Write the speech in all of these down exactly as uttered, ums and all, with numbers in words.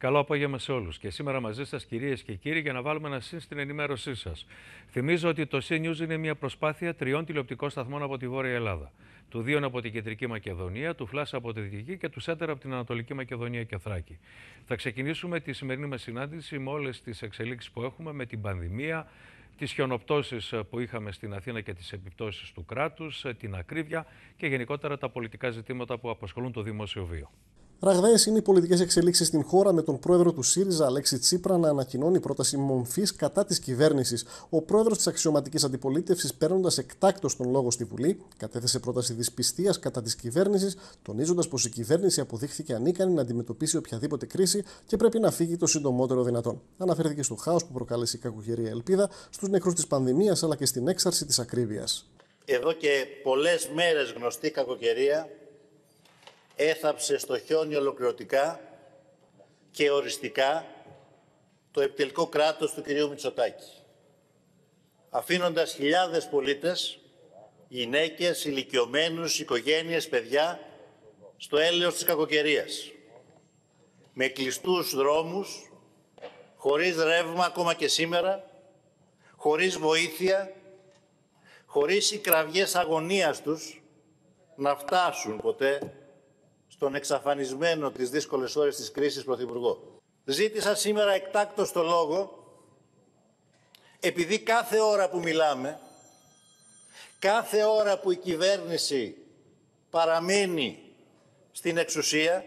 Καλό απόγευμα σε όλους. Και σήμερα μαζί σας, κυρίες και κύριοι, για να βάλουμε ένα συν στην ενημέρωσή σας. Θυμίζω ότι το Συν News είναι μια προσπάθεια τριών τηλεοπτικών σταθμών από τη Βόρεια Ελλάδα. Του δύο από την Κεντρική Μακεδονία, του Φλάσσα από τη Δυτική και του Σέντερ από την Ανατολική Μακεδονία και Θράκη. Θα ξεκινήσουμε τη σημερινή μας συνάντηση με όλες τις εξελίξεις που έχουμε, με την πανδημία, τις χιονοπτώσεις που είχαμε στην Αθήνα και τις επιπτώσεις του κράτους, την ακρίβεια και γενικότερα τα πολιτικά ζητήματα που απασχολούν το δημόσιο βίο. Ραγδαίες είναι οι πολιτικές εξελίξεις στην χώρα, με τον πρόεδρο του ΣΥΡΙΖΑ, Αλέξη Τσίπρα, να ανακοινώνει πρόταση μομφής κατά της κυβέρνησης. Ο πρόεδρος της αξιωματικής αντιπολίτευσης, παίρνοντας εκτάκτως τον λόγο στη Βουλή, κατέθεσε πρόταση δυσπιστίας κατά της κυβέρνησης, τονίζοντας πως η κυβέρνηση αποδείχθηκε ανίκανη να αντιμετωπίσει οποιαδήποτε κρίση και πρέπει να φύγει το συντομότερο δυνατόν. Αναφέρθηκε στο χάος που προκάλεσε η κακοκαιρία ελπίδα, στους νεκρούς της πανδημίας αλλά και στην έξαρση της ακρίβειας. Εδώ και πολλές μέρες γνωστή κακοκαιρία έθαψε στο χιόνι ολοκληρωτικά και οριστικά το επιτελικό κράτος του κυρίου Μητσοτάκη, αφήνοντας χιλιάδες πολίτες, γυναίκες, ηλικιωμένους, οικογένειες, παιδιά, στο έλεος της κακοκαιρίας, με κλειστούς δρόμους, χωρίς ρεύμα ακόμα και σήμερα, χωρίς βοήθεια, χωρίς οι κραυγές αγωνίας τους να φτάσουν ποτέ στον εξαφανισμένο τις δύσκολες ώρες της κρίσης Πρωθυπουργό. Ζήτησα σήμερα εκτάκτως το λόγο, επειδή κάθε ώρα που μιλάμε, κάθε ώρα που η κυβέρνηση παραμένει στην εξουσία,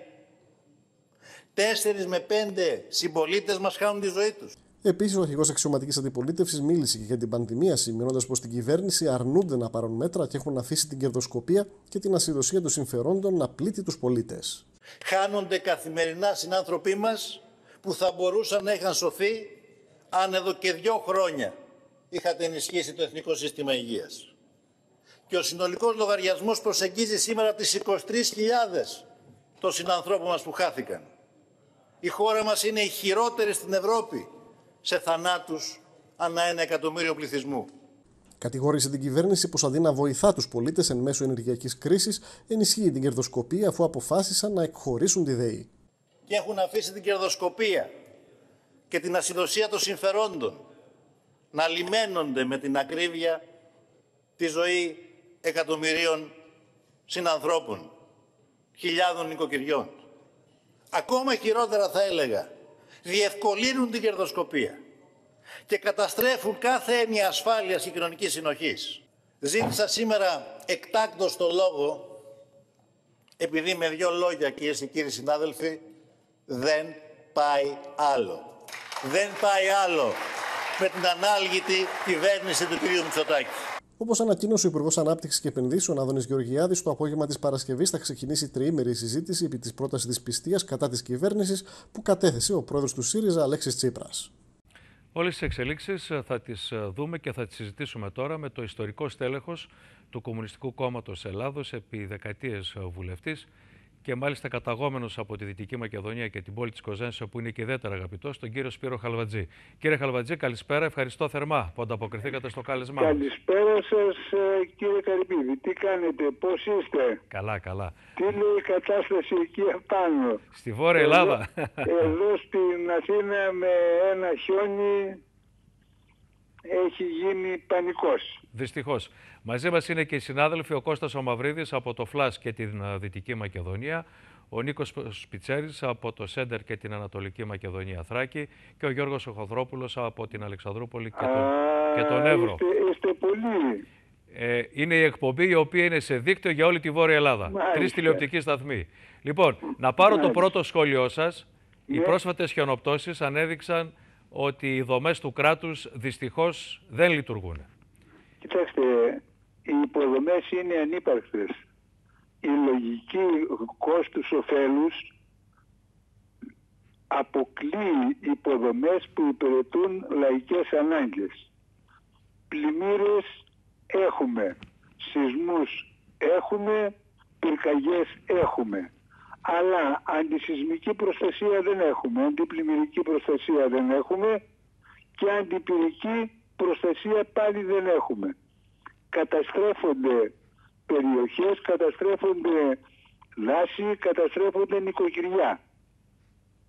τέσσερις με πέντε συμπολίτες μας χάνουν τη ζωή τους. Επίσης, ο αρχηγός αξιωματικής αντιπολίτευσης μίλησε και για την πανδημία, σημειώνοντας πως την κυβέρνηση αρνούνται να πάρουν μέτρα και έχουν αφήσει την κερδοσκοπία και την ασυδοσία των συμφερόντων να πλήττει τους πολίτες. Χάνονται καθημερινά συνάνθρωποι μας που θα μπορούσαν να είχαν σωθεί αν εδώ και δύο χρόνια είχατε ενισχύσει το Εθνικό Σύστημα Υγείας. Και ο συνολικός λογαριασμός προσεγγίζει σήμερα τις είκοσι τρεις χιλιάδες των συνανθρώπων μας που χάθηκαν. Η χώρα μας είναι η χειρότερη στην Ευρώπη σε θανάτους ανά ένα εκατομμύριο πληθυσμού. Κατηγόρησε την κυβέρνηση πως αντί να βοηθά τους πολίτες εν μέσω ενεργειακής κρίσης, ενισχύει την κερδοσκοπία αφού αποφάσισαν να εκχωρήσουν τη ΔΕΗ. Και έχουν αφήσει την κερδοσκοπία και την ασυδοσία των συμφερόντων να λιμένονται με την ακρίβεια τη ζωή εκατομμυρίων συνανθρώπων, χιλιάδων νοικοκυριών. Ακόμα χειρότερα θα έλεγα, διευκολύνουν την κερδοσκοπία και καταστρέφουν κάθε έννοια ασφάλειας και κοινωνικής συνοχής. Ζήτησα σήμερα εκτάκτως το λόγο, επειδή με δύο λόγια, κυρίες και κύριοι συνάδελφοι, δεν πάει άλλο. Δεν πάει άλλο με την ανάλγητη κυβέρνηση του κυρίου Μητσοτάκη. Όπως ανακοίνωσε ο Υπουργός Ανάπτυξης και Επενδύσεων Άδωνης Γεωργιάδης, το απόγευμα της Παρασκευής θα ξεκινήσει τριήμερη συζήτηση επί της πρότασης δυσπιστίας κατά της κυβέρνησης που κατέθεσε ο πρόεδρος του ΣΥΡΙΖΑ, Αλέξης Τσίπρας. Όλες τις εξελίξεις θα τις δούμε και θα τις συζητήσουμε τώρα με το ιστορικό στέλεχος του Κομμουνιστικού Κόμματος Ελλάδος, επί δεκαετίες βουλευτής και μάλιστα καταγόμενος από τη Δυτική Μακεδονία και την πόλη της Κοζάνης, που είναι και ιδιαίτερα αγαπητός, τον κύριο Σπύρο Χαλβατζή. Κύριε Χαλβατζή, καλησπέρα. Ευχαριστώ θερμά που ανταποκριθήκατε στο κάλεσμά μας. Καλησπέρα σας, κύριε Καρυπίδη. Τι κάνετε, πώς είστε? Καλά, καλά. Τι λέει η κατάσταση εκεί απάνω? Στη Βόρεια εδώ, Ελλάδα. Εδώ στην Αθήνα με ένα χιόνι έχει γίνει πανικός. Δυστυχώς. Μαζί μας είναι και οι συνάδελφοι ο Κώστας ο Μαυρίδης από το Φλάσ και την Δυτική Μακεδονία, ο Νίκος Σπιτσέρης από το Σέντερ και την Ανατολική Μακεδονία Θράκη και ο Γιώργος Οχοδρόπουλος από την Αλεξανδρούπολη και τον, Α, και τον Εύρο. Είστε, είστε πολλοί. Ε, είναι η εκπομπή η οποία είναι σε δίκτυο για όλη τη Βόρεια Ελλάδα. Μάλιστα. Τρεις τηλεοπτικοί σταθμοί. Λοιπόν, να πάρω Μάλιστα. το πρώτο σχόλιο σας. Ναι. Οι πρόσφατες χιονοπτώσεις ανέδειξαν ότι οι δομές του κράτους δυστυχώς δεν λειτουργούν. Κοιτάξτε, οι υποδομές είναι ανύπαρκτες. Η λογική κόστους-οφέλους αποκλείει υποδομές που υπηρετούν λαϊκές ανάγκες. Πλημμύρες έχουμε, σεισμούς έχουμε, πυρκαγιές έχουμε. Αλλά αντισυσμική προστασία δεν έχουμε, αντιπλημμυρική προστασία δεν έχουμε και αντιπυρική προστασία πάλι δεν έχουμε. Καταστρέφονται περιοχές, καταστρέφονται δάση, καταστρέφονται νοικοκυριά.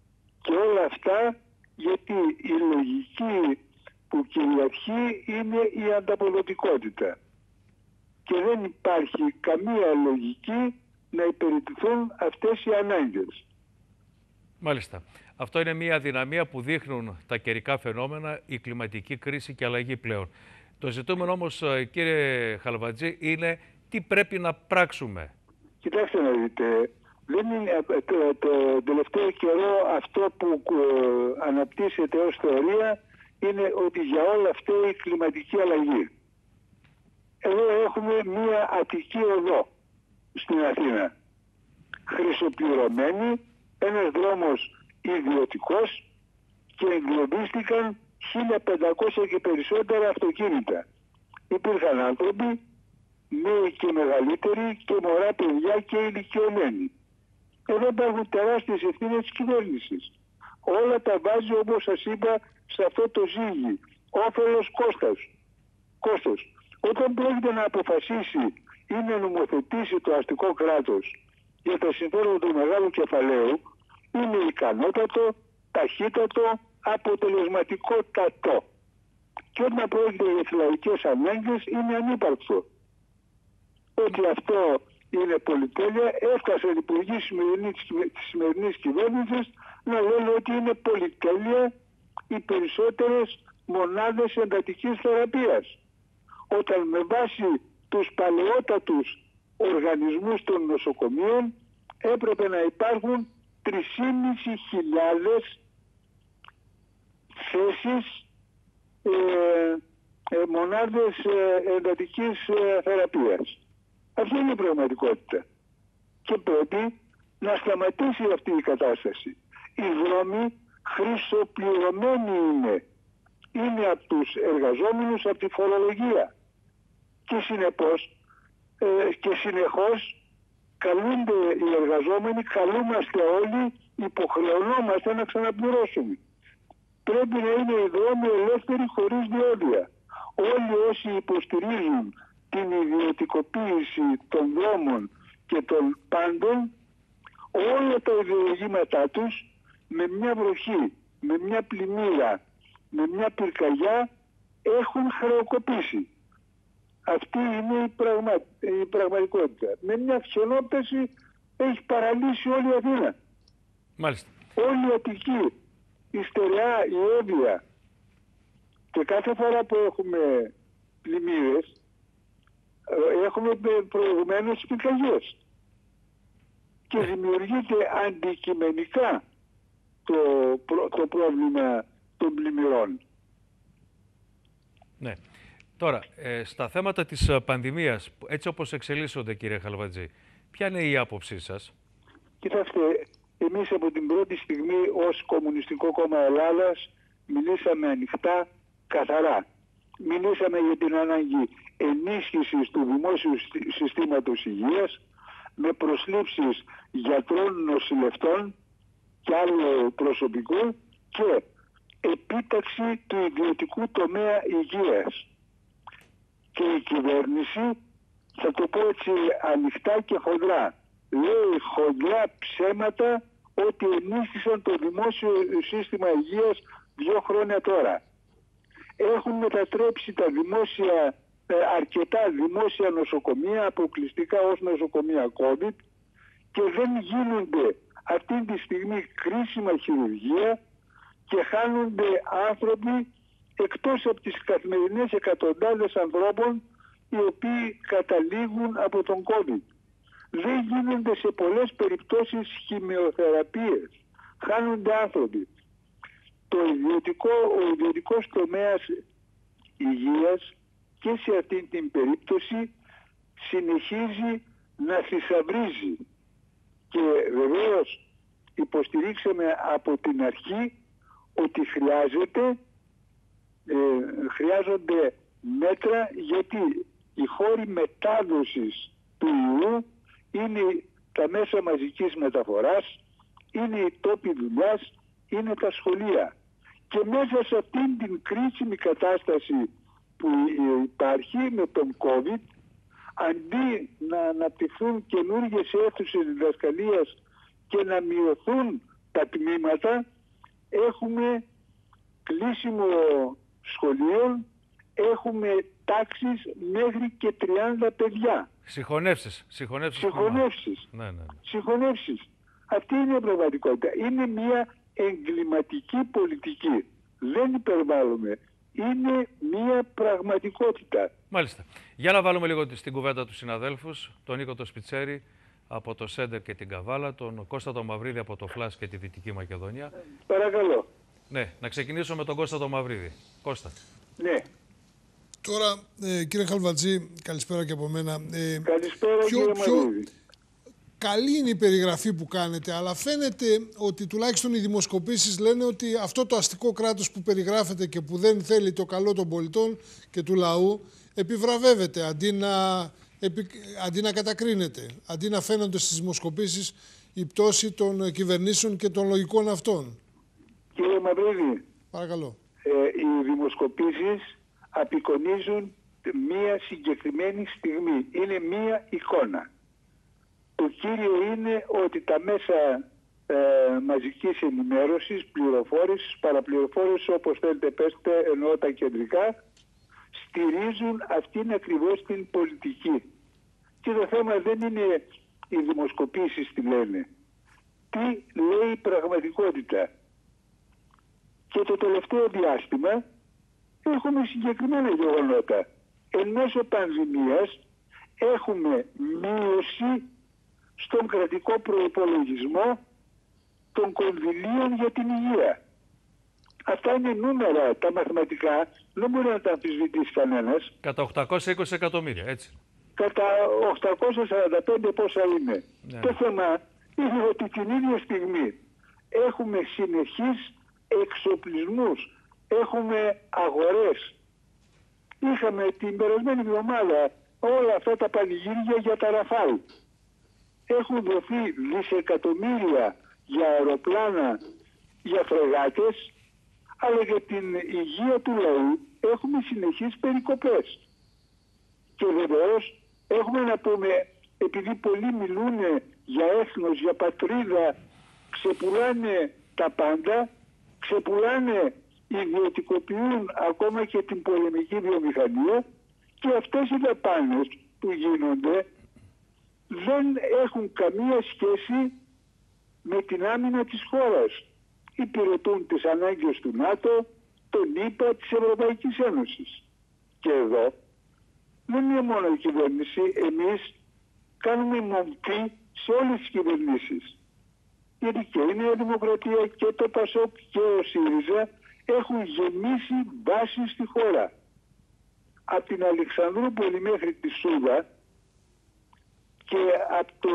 Και όλα αυτά γιατί η λογική που κυριαρχεί είναι η ανταποδοτικότητα. Και δεν υπάρχει καμία λογική να υπηρετηθούν αυτές οι ανάγκες. Μάλιστα. Αυτό είναι μια αδυναμία που δείχνουν τα καιρικά φαινόμενα, η κλιματική κρίση και αλλαγή πλέον. Το ζητούμενο όμως, κύριε Χαλβατζή, είναι τι πρέπει να πράξουμε. Κοιτάξτε να δείτε, δεν είναι, το, το τελευταίο καιρό αυτό που ε, αναπτύσσεται ως θεωρία είναι ότι για όλα αυτά η κλιματική αλλαγή. Εδώ έχουμε μία Αττική οδό στην Αθήνα. Χρυσοπληρωμένη, ένας δρόμος ιδιωτικός και εγκλωβίστηκαν χίλια πεντακόσια και περισσότερα αυτοκίνητα. Υπήρχαν άνθρωποι, νέοι και μεγαλύτεροι και μωρά παιδιά και ηλικιωμένοι. Εδώ υπάρχουν τεράστιες ευθύνες της κυβέρνησης. Όλα τα βάζει, όπως σας είπα, σε αυτό το ζύγι. Όφελος κόστος. κόστος. Όταν πρόκειται να αποφασίσει ή να νομοθετήσει το αστικό κράτος για τα συμφέροντα του μεγάλου κεφαλαίου, είναι ικανότατο, ταχύτατο, αποτελεσματικότατο. Και όταν πρόκειται για τις λαϊκές ανάγκες είναι ανύπαρκτο. Ότι αυτό είναι πολυτέλεια, έφτασαν οι υπουργοί της σημερινής κυβέρνησης να λένε ότι είναι πολυτέλεια οι περισσότερες μονάδες εντατικής θεραπείας. Όταν με βάση τους παλαιότατους οργανισμούς των νοσοκομείων έπρεπε να υπάρχουν τρεις χιλιάδες πεντακόσιες θέσεις ε, ε, μονάδες ε, εντατικής ε, θεραπείας. Αυτή είναι η πραγματικότητα. Και πρέπει να σταματήσει αυτή η κατάσταση. Οι δρόμοι χρυσοπληρωμένοι είναι. Είναι από τους εργαζόμενους, από τη φορολογία. Και συνεπώς ε, και συνεχώς καλούνται οι εργαζόμενοι, καλούμαστε όλοι, υποχρεωνόμαστε να ξαναπληρώσουμε. Πρέπει να είναι οι δρόμοι ελεύθεροι χωρίς διόδια. Όλοι όσοι υποστηρίζουν την ιδιωτικοποίηση των δρόμων και των πάντων, όλα τα ιδεολογήματά τους με μια βροχή, με μια πλημμύρα, με μια πυρκαγιά έχουν χρεοκοπήσει. Αυτή είναι η, πραγμα... η πραγματικότητα. Με μια χιονόπτωση έχει παραλύσει όλη η Αθήνα. Μάλιστα. Όλη η Αττική, η Στερεά, η Εύβοια. Και κάθε φορά που έχουμε πλημμύρες, έχουμε προηγουμένως πυρκαγιές. Και δημιουργείται αντικειμενικά το, το πρόβλημα των πλημμυρών. Ναι. Τώρα, ε, στα θέματα της πανδημίας, έτσι όπως εξελίσσονται, κύριε Χαλβατζή, ποια είναι η άποψή σας? Κοιτάξτε, εμείς από την πρώτη στιγμή ως Κομμουνιστικό Κόμμα Ελλάδας μιλήσαμε ανοιχτά, καθαρά. Μιλήσαμε για την ανάγκη ενίσχυσης του δημόσιου συστήματος υγείας με προσλήψεις γιατρών, νοσηλευτών και άλλου προσωπικού και επίταξη του ιδιωτικού τομέα υγείας. Και η κυβέρνηση, θα το πω έτσι ανοιχτά και χοντρά, λέει χοντρά ψέματα ότι ενίσχυσαν το δημόσιο σύστημα υγείας δύο χρόνια τώρα. Έχουν μετατρέψει τα δημόσια, αρκετά δημόσια νοσοκομεία αποκλειστικά ως νοσοκομεία COVID και δεν γίνονται αυτή τη στιγμή κρίσιμα χειρουργία και χάνονται άνθρωποι εκτός από τις καθημερινές εκατοντάδες ανθρώπων οι οποίοι καταλήγουν από τον COVID. Δεν γίνονται σε πολλές περιπτώσεις χημειοθεραπείες. Χάνονται άνθρωποι. Το ιδιωτικό, ο ιδιωτικός τομέας υγείας και σε αυτή την περίπτωση συνεχίζει να θησαυρίζει. Και βεβαίως υποστηρίξαμε από την αρχή ότι χρειάζεται, ε, χρειάζονται μέτρα γιατί οι χώροι μετάδοσης του ιού είναι τα μέσα μαζικής μεταφοράς, είναι οι τόποι δουλειάς, είναι τα σχολεία. Και μέσα σε αυτήν την κρίσιμη κατάσταση που υπάρχει με τον COVID, αντί να αναπτυχθούν καινούργιες αίθουσες διδασκαλίας και να μειωθούν τα τμήματα, έχουμε κλείσιμο σχολείων, έχουμε τάξεις μέχρι και τριάντα παιδιά. Συγχωνεύσεις. Συγχωνεύσεις. Συγχωνεύσεις. Ναι, ναι, ναι. Συγχωνεύσεις. Αυτή είναι η πραγματικότητα. Είναι μια εγκληματική πολιτική. Δεν υπερβάλλουμε. Είναι μια πραγματικότητα. Μάλιστα. Για να βάλουμε λίγο στην κουβέντα του συναδέλφους, τον Νίκο το Σπιτσέρη από το Σέντερ και την Καβάλα, τον Κώστα το Μαυρίδη από το Φλάς και τη Δυτική Μακεδονία. Παρακαλώ. Ναι, να ξεκινήσω με τον Κώστα το Μαυρίδη. Κώστα. Ναι. Τώρα, ε, κύριε Χαλβατζή, καλησπέρα και από μένα. Ε, Καλησπέρα, πιο, κύριε πιο Μαυρίδη. καλή είναι η περιγραφή που κάνετε, αλλά φαίνεται ότι τουλάχιστον οι δημοσκοπήσεις λένε ότι αυτό το αστικό κράτος που περιγράφεται και που δεν θέλει το καλό των πολιτών και του λαού επιβραβεύεται αντί να, επι, αντί να κατακρίνεται, αντί να φαίνονται στις δημοσκοπήσεις η πτώση των κυβερνήσεων και των λογικών αυτών. Κύριε Μαυρίδη, παρακαλώ. Ε, οι δημοσκοπήσεις απεικονίζουν μία συγκεκριμένη στιγμή. Είναι μία εικόνα. Το κύριο είναι ότι τα μέσα ε, μαζικής ενημέρωσης, πληροφόρησης, παραπληροφόρησης, όπως θέλετε πέστε, εννοώ τα κεντρικά, στηρίζουν αυτήν ακριβώς την πολιτική. Και το θέμα δεν είναι οι δημοσκοπήσεις τι λένε. Τι λέει η πραγματικότητα. Και το τελευταίο διάστημα έχουμε συγκεκριμένα γεγονότα. Εν μέσω πανδημίας έχουμε μείωση στον κρατικό προϋπολογισμό των κονδυλίων για την υγεία. Αυτά είναι νούμερα, τα μαθηματικά, δεν μπορεί να τα αμφισβητήσει κανένας. Κατά οκτακόσια είκοσι εκατομμύρια, έτσι. Κατά οκτακόσια σαράντα πέντε πόσα είναι. Ναι. Το θέμα είναι ότι την ίδια στιγμή έχουμε συνεχείς εξοπλισμούς, έχουμε αγορές. Είχαμε την περασμένη εβδομάδα όλα αυτά τα πανηγύρια για τα Ραφάλ. Έχουν δοθεί δισεκατομμύρια για αεροπλάνα, για φρεγάτες, αλλά για την υγεία του λαού έχουμε συνεχείς περικοπές. Και βεβαίως έχουμε να πούμε, επειδή πολλοί μιλούν για έθνος, για πατρίδα, ξεπουλάνε τα πάντα, ξεπουλάνε, ιδιωτικοποιούν ακόμα και την πολεμική βιομηχανία, και αυτές οι δαπάνες που γίνονται δεν έχουν καμία σχέση με την άμυνα της χώρας. Υπηρετούν τις ανάγκες του ΝΑΤΟ, των ΗΠΑ, της Ευρωπαϊκής Ένωσης. Και εδώ δεν είναι μόνο η κυβέρνηση, εμείς κάνουμε μομφή σε όλες τις κυβερνήσεις. Γιατί και η Νέα Δημοκρατία και το ΠΑΣΟΚ και ο ΣΥΡΙΖΑ έχουν γεμίσει βάσεις στη χώρα. Από την Αλεξανδρούπολη μέχρι τη Σούδα και από το,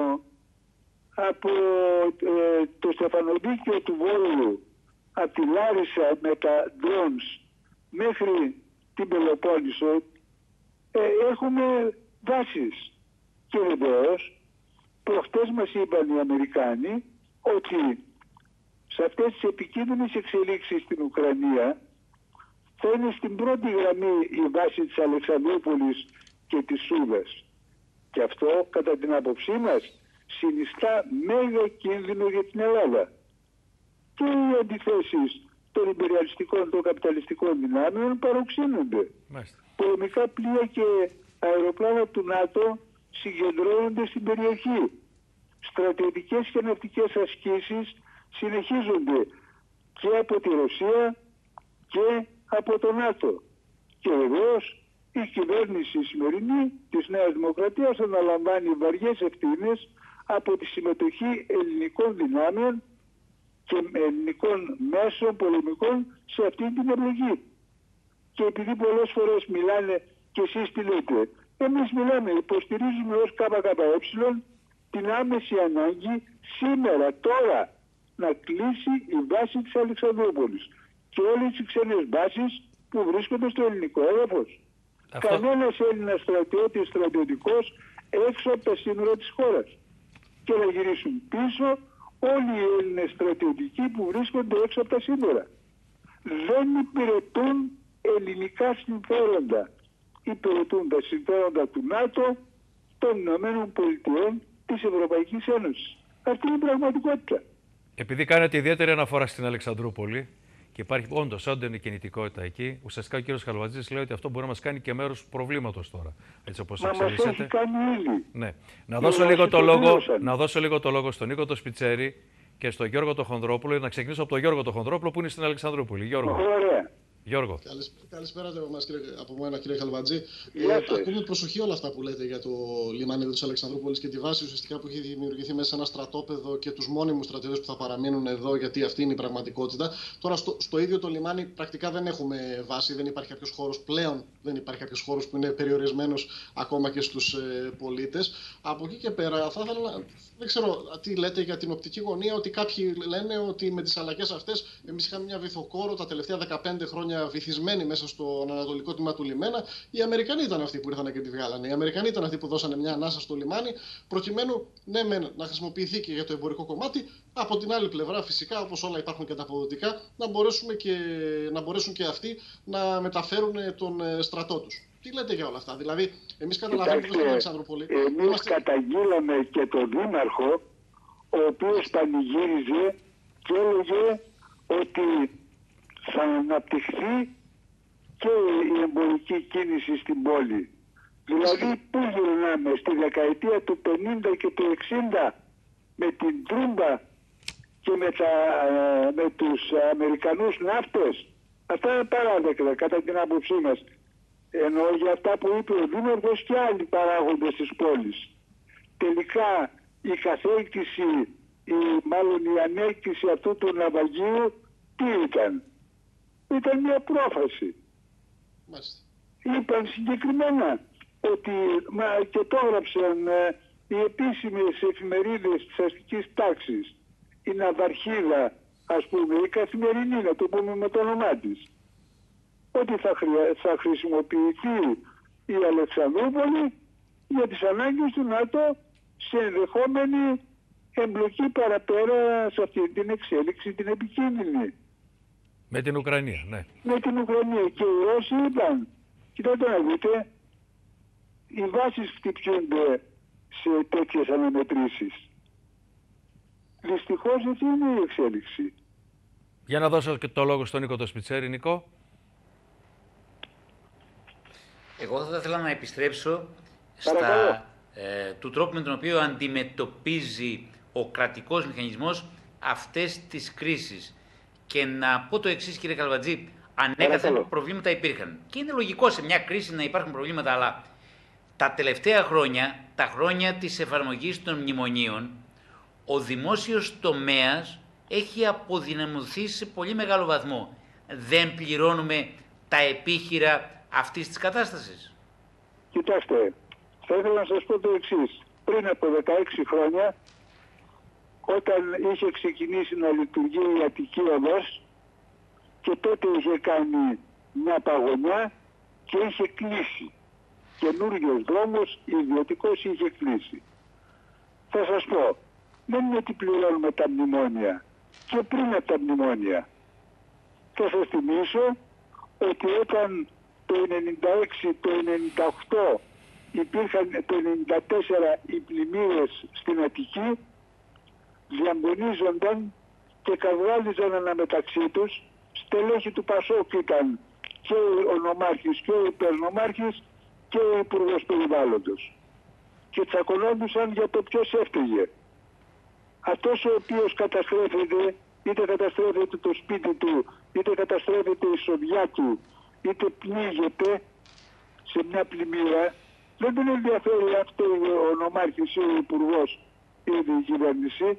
από, ε, το Στεφανοδίκιο του Βόλου, από τη Λάρισα με τα drones μέχρι την Πελοπόννησο, ε, έχουμε βάσεις. Και βεβαίως προχτές μας είπαν οι Αμερικάνοι ότι σε αυτές τις επικίνδυνες εξελίξεις στην Ουκρανία θα είναι στην πρώτη γραμμή η βάση της Αλεξανδρούπολης και της Σούδας. Και αυτό, κατά την άποψή μας, συνιστά μέγα κίνδυνο για την Ελλάδα. Και οι αντιθέσεις των υπεριαλιστικών, των καπιταλιστικών δυνάμεων παροξύνονται. Μάλιστα. Πολεμικά πλοία και αεροπλάνα του ΝΑΤΟ συγκεντρώνονται στην περιοχή. Στρατιωτικές και ναυτικές ασκήσεις συνεχίζονται και από τη Ρωσία και από το ΝΑΤΟ. Και βεβαίως η κυβέρνηση σημερινή της Νέας Δημοκρατίας αναλαμβάνει βαριές ευθύνες από τη συμμετοχή ελληνικών δυνάμεων και ελληνικών μέσων πολεμικών σε αυτή την εμπλοκή. Και επειδή πολλές φορές μιλάνε και εσείς τι λέτε, εμείς μιλάμε, υποστηρίζουμε ως ΚΚΕ την άμεση ανάγκη σήμερα, τώρα, να κλείσει η βάση της Αλεξανδρούπολης και όλες οι ξένες βάσεις που βρίσκονται στο ελληνικό έδαφος. Αυτό... Κανένας Έλληνας στρατιώτης, στρατιωτικός έξω από τα σύνορα της χώρας. Και να γυρίσουν πίσω όλοι οι Έλληνες στρατιωτικοί που βρίσκονται έξω από τα σύνορα. Δεν υπηρετούν ελληνικά συμφέροντα. Υπηρετούν τα συμφέροντα του ΝΑΤΟ, των Ηνωμένων Πολιτειών, της Ευρωπαϊκής Ένωσης. Αυτή είναι η πραγματικότητα. Επειδή κάνετε ιδιαίτερη αναφορά στην Αλεξανδρούπολη και υπάρχει όντως έντονη κινητικότητα εκεί, ουσιαστικά ο κύριος Χαλβατζής λέει ότι αυτό μπορεί να μας κάνει και μέρος του προβλήματος τώρα. Έτσι όπως εξελίσσεται. Μας έχει κάνει ήδη. Ναι. Να δώσω, λίγο το λόγο, να δώσω λίγο το λόγο στον Νίκο το Σπιτσέρη και στον Γιώργο το Χονδρόπουλο. Να ξεκινήσω από τον Γιώργο το Χονδρόπουλο που είναι στην Αλεξανδρούπολη. Γιώργο. Ωραία. Γιώργο. Καλησπέρα από, μας, κύριε, από μένα, κύριε Χαλβατζή. Ε, ακούμε προσοχή όλα αυτά που λέτε για το λιμάνι της Αλεξανδρούπολης και τη βάση ουσιαστικά που έχει δημιουργηθεί μέσα σε ένα στρατόπεδο και τους μόνιμους στρατιώτες που θα παραμείνουν εδώ, γιατί αυτή είναι η πραγματικότητα. Τώρα, στο, στο ίδιο το λιμάνι πρακτικά δεν έχουμε βάση, δεν υπάρχει κάποιος χώρος πλέον, δεν υπάρχει κάποιος χώρος που είναι περιορισμένος ακόμα και στους ε, πολίτες. Από εκεί και πέρα, θα ήθελα να. Δεν ξέρω τι λέτε για την οπτική γωνία, ότι κάποιοι λένε ότι με τις αλλαγές αυτές εμείς είχαμε μια βυθοκόρο τα τελευταία δεκαπέντε χρόνια βυθισμένη μέσα στον ανατολικό τμήμα του λιμένα. Οι Αμερικανοί ήταν αυτοί που ήρθαν και τη βγάλανε. Οι Αμερικανοί ήταν αυτοί που δώσανε μια ανάσα στο λιμάνι, προκειμένου ναι, μεν, να χρησιμοποιηθεί και για το εμπορικό κομμάτι. Από την άλλη πλευρά, φυσικά, όπως όλα υπάρχουν και τα αποδοτικά, να, μπορέσουμε και, να μπορέσουν και αυτοί να μεταφέρουν τον στρατό τους. Τι λέτε για όλα αυτά? Δηλαδή, εμείς καταλαβαίνουμε ότι στην Αλεξανδρούπολη. Εμείς είμαστε... καταγγείλαμε και τον Δήμαρχο, ο οποίος πανηγύριζε και έλεγε ότι θα αναπτυχθεί και η εμπορική κίνηση στην πόλη. Δηλαδή, πού γυρνάμε, στη δεκαετία του πενήντα και του εξήντα, με την Τρούμπα και με, τα, με τους Αμερικανούς ναύτες? Αυτά είναι παράδεκτα κατά την άποψή μας. Ενώ για αυτά που είπε ο Δήμαρχος και άλλοι παράγοντες της πόλης. Τελικά η καθέλκτηση, η, μάλλον η ανέκτηση αυτού του ναυαγίου, τι ήταν? Ήταν μια πρόφαση. Μάλιστα. Είπαν συγκεκριμένα ότι, μα, και το έγραψαν ε, οι επίσημες εφημερίδες της αστικής τάξης, η Ναυαρχίδα, ας πούμε, η Καθημερινή, να το πούμε με το όνομά της, ότι θα, χρεια... θα χρησιμοποιηθεί η Αλεξανδρούπολη για τις ανάγκες του ΝΑΤΟ σε ενδεχόμενη εμπλοκή παραπέρα σε αυτή την εξέλιξη την επικίνδυνη. Με την Ουκρανία, ναι. Με την Ουκρανία. Και οι Ρώσοι είπαν, κοιτάξτε να δείτε, οι βάσεις χτυπιούνται σε τέτοιες αναμετρήσεις. Δυστυχώς έτσι είναι η εξέλιξη. Για να δώσω και το λόγο στον Νίκο το Σπιτσέρη. Νίκο. Εγώ θα ήθελα να επιστρέψω στα, ε, του τρόπου με τον οποίο αντιμετωπίζει ο κρατικός μηχανισμός αυτές τις κρίσεις. Και να πω το εξής, κύριε Χαλβατζή, ανέκαθεν προβλήματα υπήρχαν. Και είναι λογικό σε μια κρίση να υπάρχουν προβλήματα, αλλά τα τελευταία χρόνια, τα χρόνια της εφαρμογής των μνημονίων, ο δημόσιος τομέας έχει αποδυναμωθεί σε πολύ μεγάλο βαθμό. Δεν πληρώνουμε τα επίχειρα αυτής της κατάστασης. Κοιτάξτε, θα ήθελα να σας πω το εξής. Πριν από δεκαέξι χρόνια, όταν είχε ξεκινήσει να λειτουργεί η Αττική Οδός και τότε είχε κάνει μια παγωνιά και είχε κλείσει. Καινούριος δρόμος, ιδιωτικός, είχε κλείσει. Θα σας πω, δεν είναι ότι πληρώνουμε τα μνημόνια. Και πριν από τα μνημόνια. Θα σας θυμίσω ότι όταν το ενενήντα έξι, το ενενήντα οκτώ υπήρχαν το ενενήντα τέσσερα οι πλημμύρες στην Αττική, διαγωνίζονταν και καυγάδιζαν αναμεταξύ τους. Στελέχη του Πασόκ ήταν και ο νομάρχης και ο υπερνομάρχης και ο υπουργός περιβάλλοντος. Και τσακωνόντουσαν για το ποιος έφταιγε. Αυτός ο οποίος καταστρέφεται, είτε καταστρέφεται το σπίτι του, είτε καταστρέφεται η σοδιά του, είτε πνίγεται σε μια πλημμύρα, δεν τον ενδιαφέρει αυτό ο νομάρχης ή ο υπουργός ή η κυβέρνηση.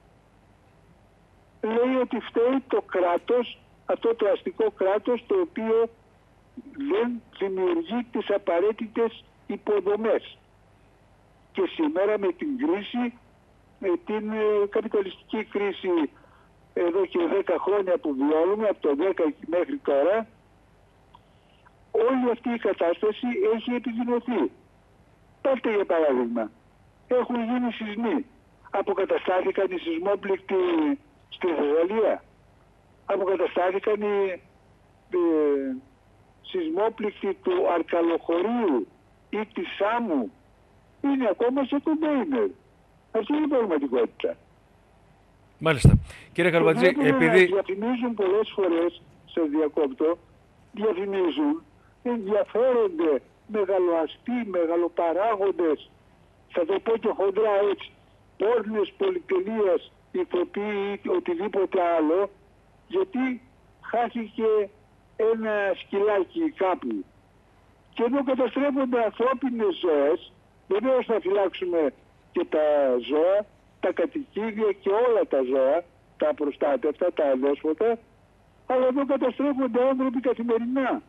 Λέει ότι φταίει το κράτος, αυτό το αστικό κράτος, το οποίο δεν δημιουργεί τις απαραίτητες υποδομές. Και σήμερα με την κρίση, με την καπιταλιστική κρίση εδώ και δέκα χρόνια που βιώνουμε, από το δέκα μέχρι τώρα, όλη αυτή η κατάσταση έχει επιδεινωθεί. Πάρτε για παράδειγμα, έχουν γίνει σεισμοί. Αποκαταστάθηκαν οι σεισμόπληκτοι στη Θεσσαλία. Αποκαταστάθηκαν οι ε, σεισμόπληκτοι του Αρκαλοχωρίου ή της Σάμου. Είναι ακόμα σε κοντέινερ. Αυτή είναι η πραγματικότητα. Μάλιστα. Κύριε Χαρβατζή, επειδή... Διαφημίζουν πολλές φορές, σε διακόπτω, διαφημίζουν, ενδιαφέρονται μεγαλοαστοί, μεγαλοπαράγοντες, θα το πω και χοντρά έτσι, πόρνες πολυτελείας, ηθοποιοί ή οτιδήποτε άλλο, γιατί χάθηκε ένα σκυλάκι κάπου. Και εδώ καταστρέφονται ανθρώπινες ζωές, βεβαίως θα φυλάξουμε και τα ζώα, τα κατοικίδια και όλα τα ζώα, τα απροστάτευτα, τα αδέσποτα, αλλά εδώ καταστρέφονται άνθρωποι καθημερινά.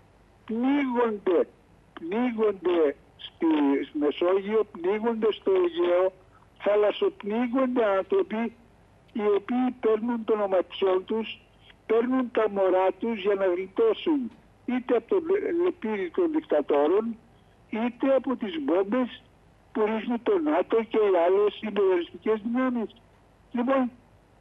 Πνίγονται, πνίγονται στη Μεσόγειο, πνίγονται στο Αιγαίο, θαλασσοπνίγονται άνθρωποι οι οποίοι παίρνουν των οματιών τους, παίρνουν τα μωρά τους για να γλιτώσουν είτε από το λεπίδι των δικτατόρων, είτε από τις μπόμπες που ρίχνει το ΝΑΤΟ και οι άλλες συμπεριοριστικές δυνάμεις. Λοιπόν,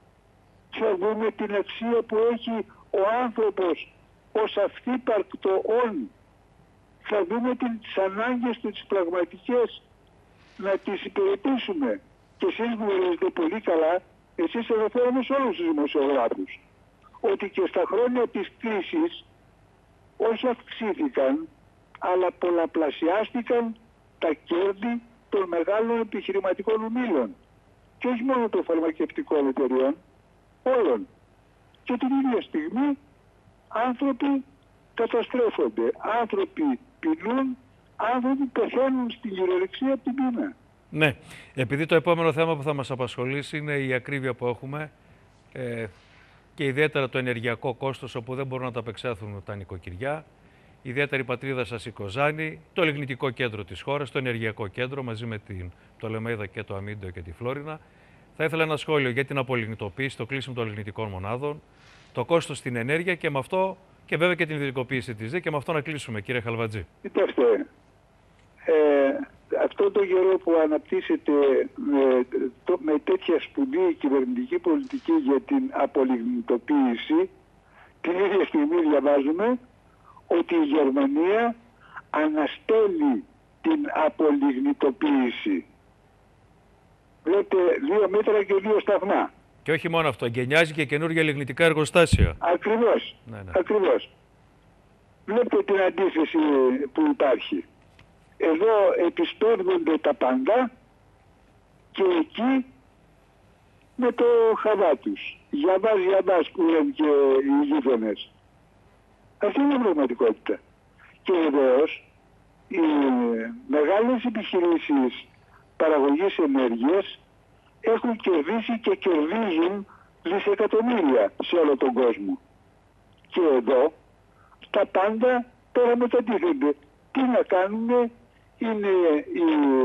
θα δούμε την αξία που έχει ο άνθρωπος ως αυτύπαρκτο όν. Θα δούμε τις ανάγκες του, τις πραγματικές, να τις υπηρετήσουμε. Και εσείς γνωρίζετε πολύ καλά, εσείς αναφέρομαι σε όλους τους δημοσιογράφους, ότι και στα χρόνια της κρίσης όχι αυξήθηκαν, αλλά πολλαπλασιάστηκαν τα κέρδη των μεγάλων επιχειρηματικών ομίλων. Και όχι μόνο των φαρμακευτικών εταιριών, όλων. Και την ίδια στιγμή άνθρωποι καταστρέφονται, άνθρωποι πεινούν, άνθρωποι πεθαίνουν στην κυριολεξία από την πείνα. Ναι, επειδή το επόμενο θέμα που θα μας απασχολήσει είναι η ακρίβεια που έχουμε ε, και ιδιαίτερα το ενεργειακό κόστος, όπου δεν μπορούν να τα απεξέλθουν τα νοικοκυριά, ιδιαίτερα η πατρίδα σας η Κοζάνη, το λιγνητικό κέντρο της χώρας, το ενεργειακό κέντρο μαζί με την Πτολεμαΐδα και το Αμίντεο και τη Φλόρινα. Θα ήθελα ένα σχόλιο για την απολιγνητοποίηση, το κλείσιμο των λιγνητικών μονάδων, το κόστος στην ενέργεια και με αυτό και βέβαια και την ιδιωτικοποίηση της ΔΕΗ, και με αυτό να κλείσουμε, κύριε Χαλβατζή. Κοιτάξτε, ε, αυτό το καιρό που αναπτύσσεται με, το, με τέτοια σπουδή κυβερνητική πολιτική για την απολιγνητοποίηση, την ίδια στιγμή διαβάζουμε ότι η Γερμανία αναστέλει την απολιγνητοποίηση. Βλέπετε, δύο μέτρα και δύο σταθμά. Και όχι μόνο αυτό, εγκαινιάζει και καινούργια λιγνητικά εργοστάσια. Ακριβώς, ναι, ναι. ακριβώς. Βλέπετε την αντίθεση που υπάρχει. Εδώ επισπεύδονται τα πάντα και εκεί με το χαβά τους. Γιαβάς, γιαβάς που λένε και οι γείτονες. Αυτή είναι η πραγματικότητα. Και βεβαίως οι μεγάλες επιχειρήσεις παραγωγής ενέργειας έχουν κερδίσει και κερδίζουν δισεκατομμύρια σε όλο τον κόσμο. Και εδώ τα πάντα τώρα μετατίθενται. Τι να κάνουμε, είναι η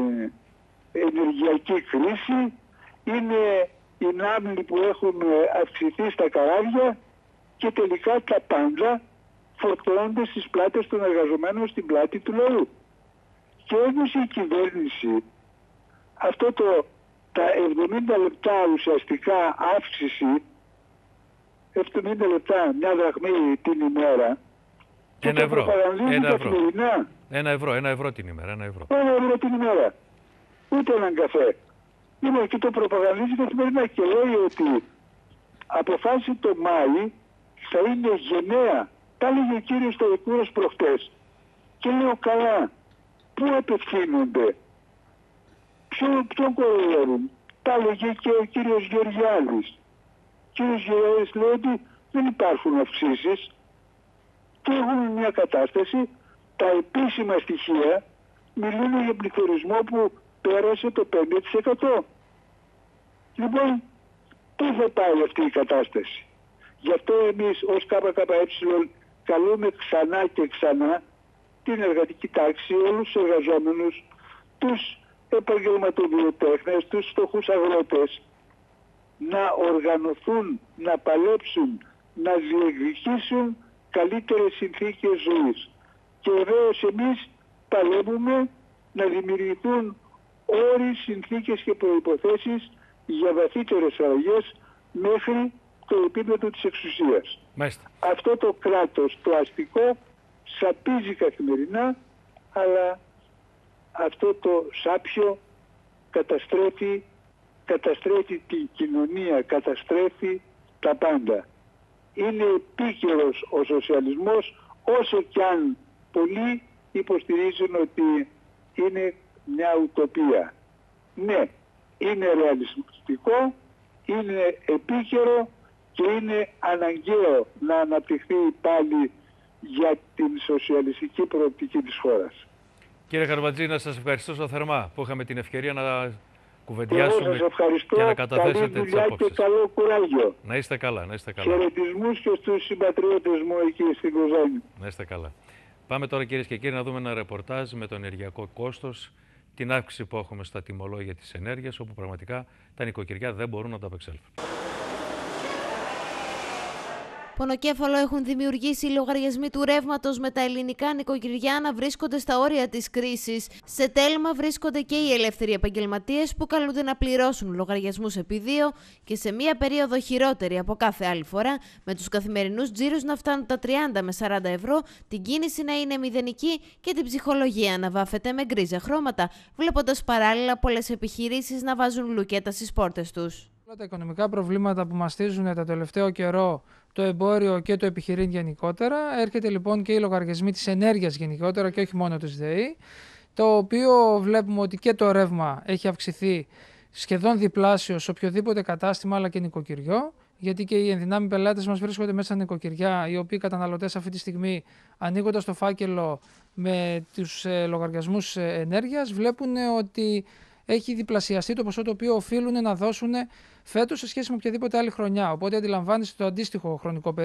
ενεργειακή κρίση, είναι οι ναύλοι που έχουν αυξηθεί στα καράβια και τελικά τα πάντα φορτώνονται στις πλάτες των εργαζομένων, στην πλάτη του λαού. Και έδωσε η κυβέρνηση αυτό το, τα εβδομήντα λεπτά ουσιαστικά αύξηση, εβδομήντα λεπτά, μια δραχμή την ημέρα, και ένα το ευρώ. προπαγανδίζει Ένα ευρώ. καθημερινά. Ένα ευρώ, ένα ευρώ την ημέρα, ένα ευρώ. Ένα ευρώ την ημέρα. Ούτε έναν καφέ. Λοιπόν, και το προπαγανδίζει καθημερινά και λέει ότι αποφάσισε το Μάη θα είναι γενναία. Τα έλεγε ο κύριος Στοικούρος προχτές. Και λέω καλά, πού απευθύνονται, ποιον, ποιον κοροϊδεύουν. Τα έλεγε και ο κύριος Γεωργιάδης. Ο κύριος Γεωργιάδης λέει ότι δεν υπάρχουν αυξήσεις και έχουμε μια κατάσταση, τα επίσημα στοιχεία μιλούν για πληθωρισμό που πέρασε το πέντε τοις εκατό. Λοιπόν, πού θα πάει αυτή η κατάσταση. Γι' αυτό εμείς ως ΚΚΕ καλούμε ξανά και ξανά την εργατική τάξη, όλους τους εργαζόμενους, τους επαγγελματοβιοτέχνες, τους φτωχούς αγρότες, να οργανωθούν, να παλέψουν, να διεκδικήσουν καλύτερες συνθήκες ζωής. Και βεβαίως εμείς παλεύουμε να δημιουργηθούν όροι, συνθήκες και προϋποθέσεις για βαθύτερες αλλαγές μέχρι το επίπεδο της εξουσίας. Μάλιστα. Αυτό το κράτος, το αστικό, σαπίζει καθημερινά, αλλά αυτό το σάπιο καταστρέφει καταστρέφει την κοινωνία, καταστρέφει τα πάντα. Είναι επίκαιρος ο σοσιαλισμός, όσο κι αν πολλοί υποστηρίζουν ότι είναι μια ουτοπία. Ναι, είναι ρεαλιστικό, είναι επίκαιρο και είναι αναγκαίο να αναπτυχθεί πάλι για την σοσιαλιστική προοπτική της χώρας. Κύριε Χαρβατζή, να σας ευχαριστήσω θερμά που είχαμε την ευκαιρία να κουβεντιάσουμε Εγώ σας ευχαριστώ, και να καταθέσετε καλή τις δουλειά απόψεις. και καλό κουράγιο. Να είστε καλά, να είστε καλά. Χαιρετισμούς και στους συμπατριώτες μου εκεί στην Κοζάνη. Να είστε καλά. Πάμε τώρα, κυρίες και κύριοι, να δούμε ένα ρεπορτάζ με το ενεργειακό κόστος, την αύξηση που έχουμε στα τιμολόγια της ενέργειας, όπου πραγματικά τα νοικοκυριά δεν μπορούν να τα απεξέλθουν. Πονοκέφαλο έχουν δημιουργήσει οι λογαριασμοί του ρεύματος, με τα ελληνικά νοικοκυριά να βρίσκονται στα όρια της κρίσης. Σε τέλμα βρίσκονται και οι ελεύθεροι επαγγελματίες που καλούνται να πληρώσουν λογαριασμούς επί δύο και σε μία περίοδο χειρότερη από κάθε άλλη φορά, με τους καθημερινούς τζίρους να φτάνουν τα τριάντα με σαράντα ευρώ, την κίνηση να είναι μηδενική και την ψυχολογία να βάφεται με γκρίζα χρώματα, βλέποντας παράλληλα πολλές επιχειρήσεις να βάζουν λουκέτα στις πόρτες τους. Όλα τα οικονομικά προβλήματα που μαστίζουν τα τελευταίο καιρό το εμπόριο και το επιχειρήν γενικότερα, έρχεται λοιπόν και οι λογαριασμοί της ενέργειας γενικότερα και όχι μόνο της ΔΕΗ, το οποίο βλέπουμε ότι και το ρεύμα έχει αυξηθεί σχεδόν διπλάσιο σε οποιοδήποτε κατάστημα αλλά και νοικοκυριό, γιατί και οι ενδυνάμοι πελάτες μας βρίσκονται μέσα στα νοικοκυριά, οι οποίοι καταναλωτές αυτή τη στιγμή, ανοίγοντας το φάκελο με τους ε, λογαριασμούς ε, ενέργειας, βλέπουν ότι έχει διπλασιαστεί το ποσό το οποίο οφείλουν να δώσουν φέτος σε σχέση με οποιαδήποτε άλλη χρονιά. Οπότε αντιλαμβάνεστε το αντίστοιχο χρονικό,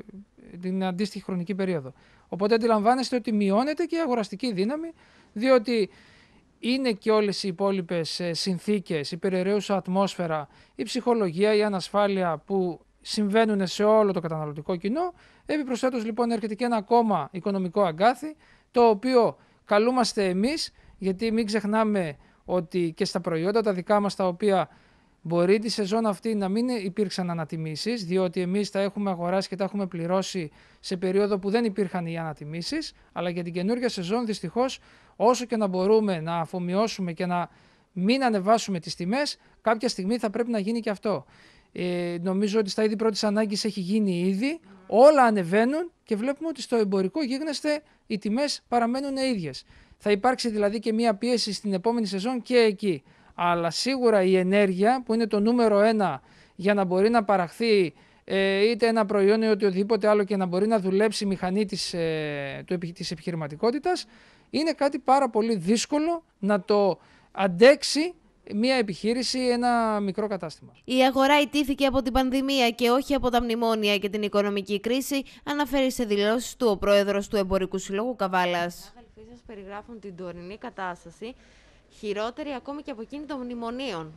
την αντίστοιχη χρονική περίοδο. Οπότε αντιλαμβάνεστε ότι μειώνεται και η αγοραστική δύναμη, διότι είναι και όλες οι υπόλοιπες συνθήκες, η περιεραίουσα ατμόσφαιρα, η ψυχολογία, η ανασφάλεια που συμβαίνουν σε όλο το καταναλωτικό κοινό. Επιπροσθέτως λοιπόν έρχεται και ένα ακόμα οικονομικό αγκάθι, το οποίο καλούμαστε εμείς, γιατί μην ξεχνάμε ότι και στα προϊόντα τα δικά μας, τα οποία μπορεί τη σεζόν αυτή να μην υπήρξαν ανατιμήσεις, διότι εμείς τα έχουμε αγοράσει και τα έχουμε πληρώσει σε περίοδο που δεν υπήρχαν οι ανατιμήσεις, αλλά για την καινούργια σεζόν δυστυχώς, όσο και να μπορούμε να αφομοιώσουμε και να μην ανεβάσουμε τις τιμές, κάποια στιγμή θα πρέπει να γίνει και αυτό. Ε, νομίζω ότι στα είδη πρώτης ανάγκης έχει γίνει ήδη, όλα ανεβαίνουν και βλέπουμε ότι στο εμπορικό γίγνεσθε οι τιμές παραμένουν ίδιες. Θα υπάρξει δηλαδή και μία πίεση στην επόμενη σεζόν και εκεί. Αλλά σίγουρα η ενέργεια, που είναι το νούμερο ένα για να μπορεί να παραχθεί ε, είτε ένα προϊόν ή οτιδήποτε άλλο και να μπορεί να δουλέψει η μηχανή της, ε, του, της επιχειρηματικότητας, είναι κάτι πάρα πολύ δύσκολο να το αντέξει μία επιχείρηση, ένα μικρό κατάστημα. Η αγορά ιτήθηκε από την πανδημία και όχι από τα μνημόνια και την οικονομική κρίση, αναφέρει σε δηλώσεις του ο πρόεδρος του Εμπορικού Συλλόγου Καβάλας. Οι αδελφοί σας περιγράφουν την τωρινή κατάσταση χειρότερη ακόμη και από εκείνη των μνημονίων.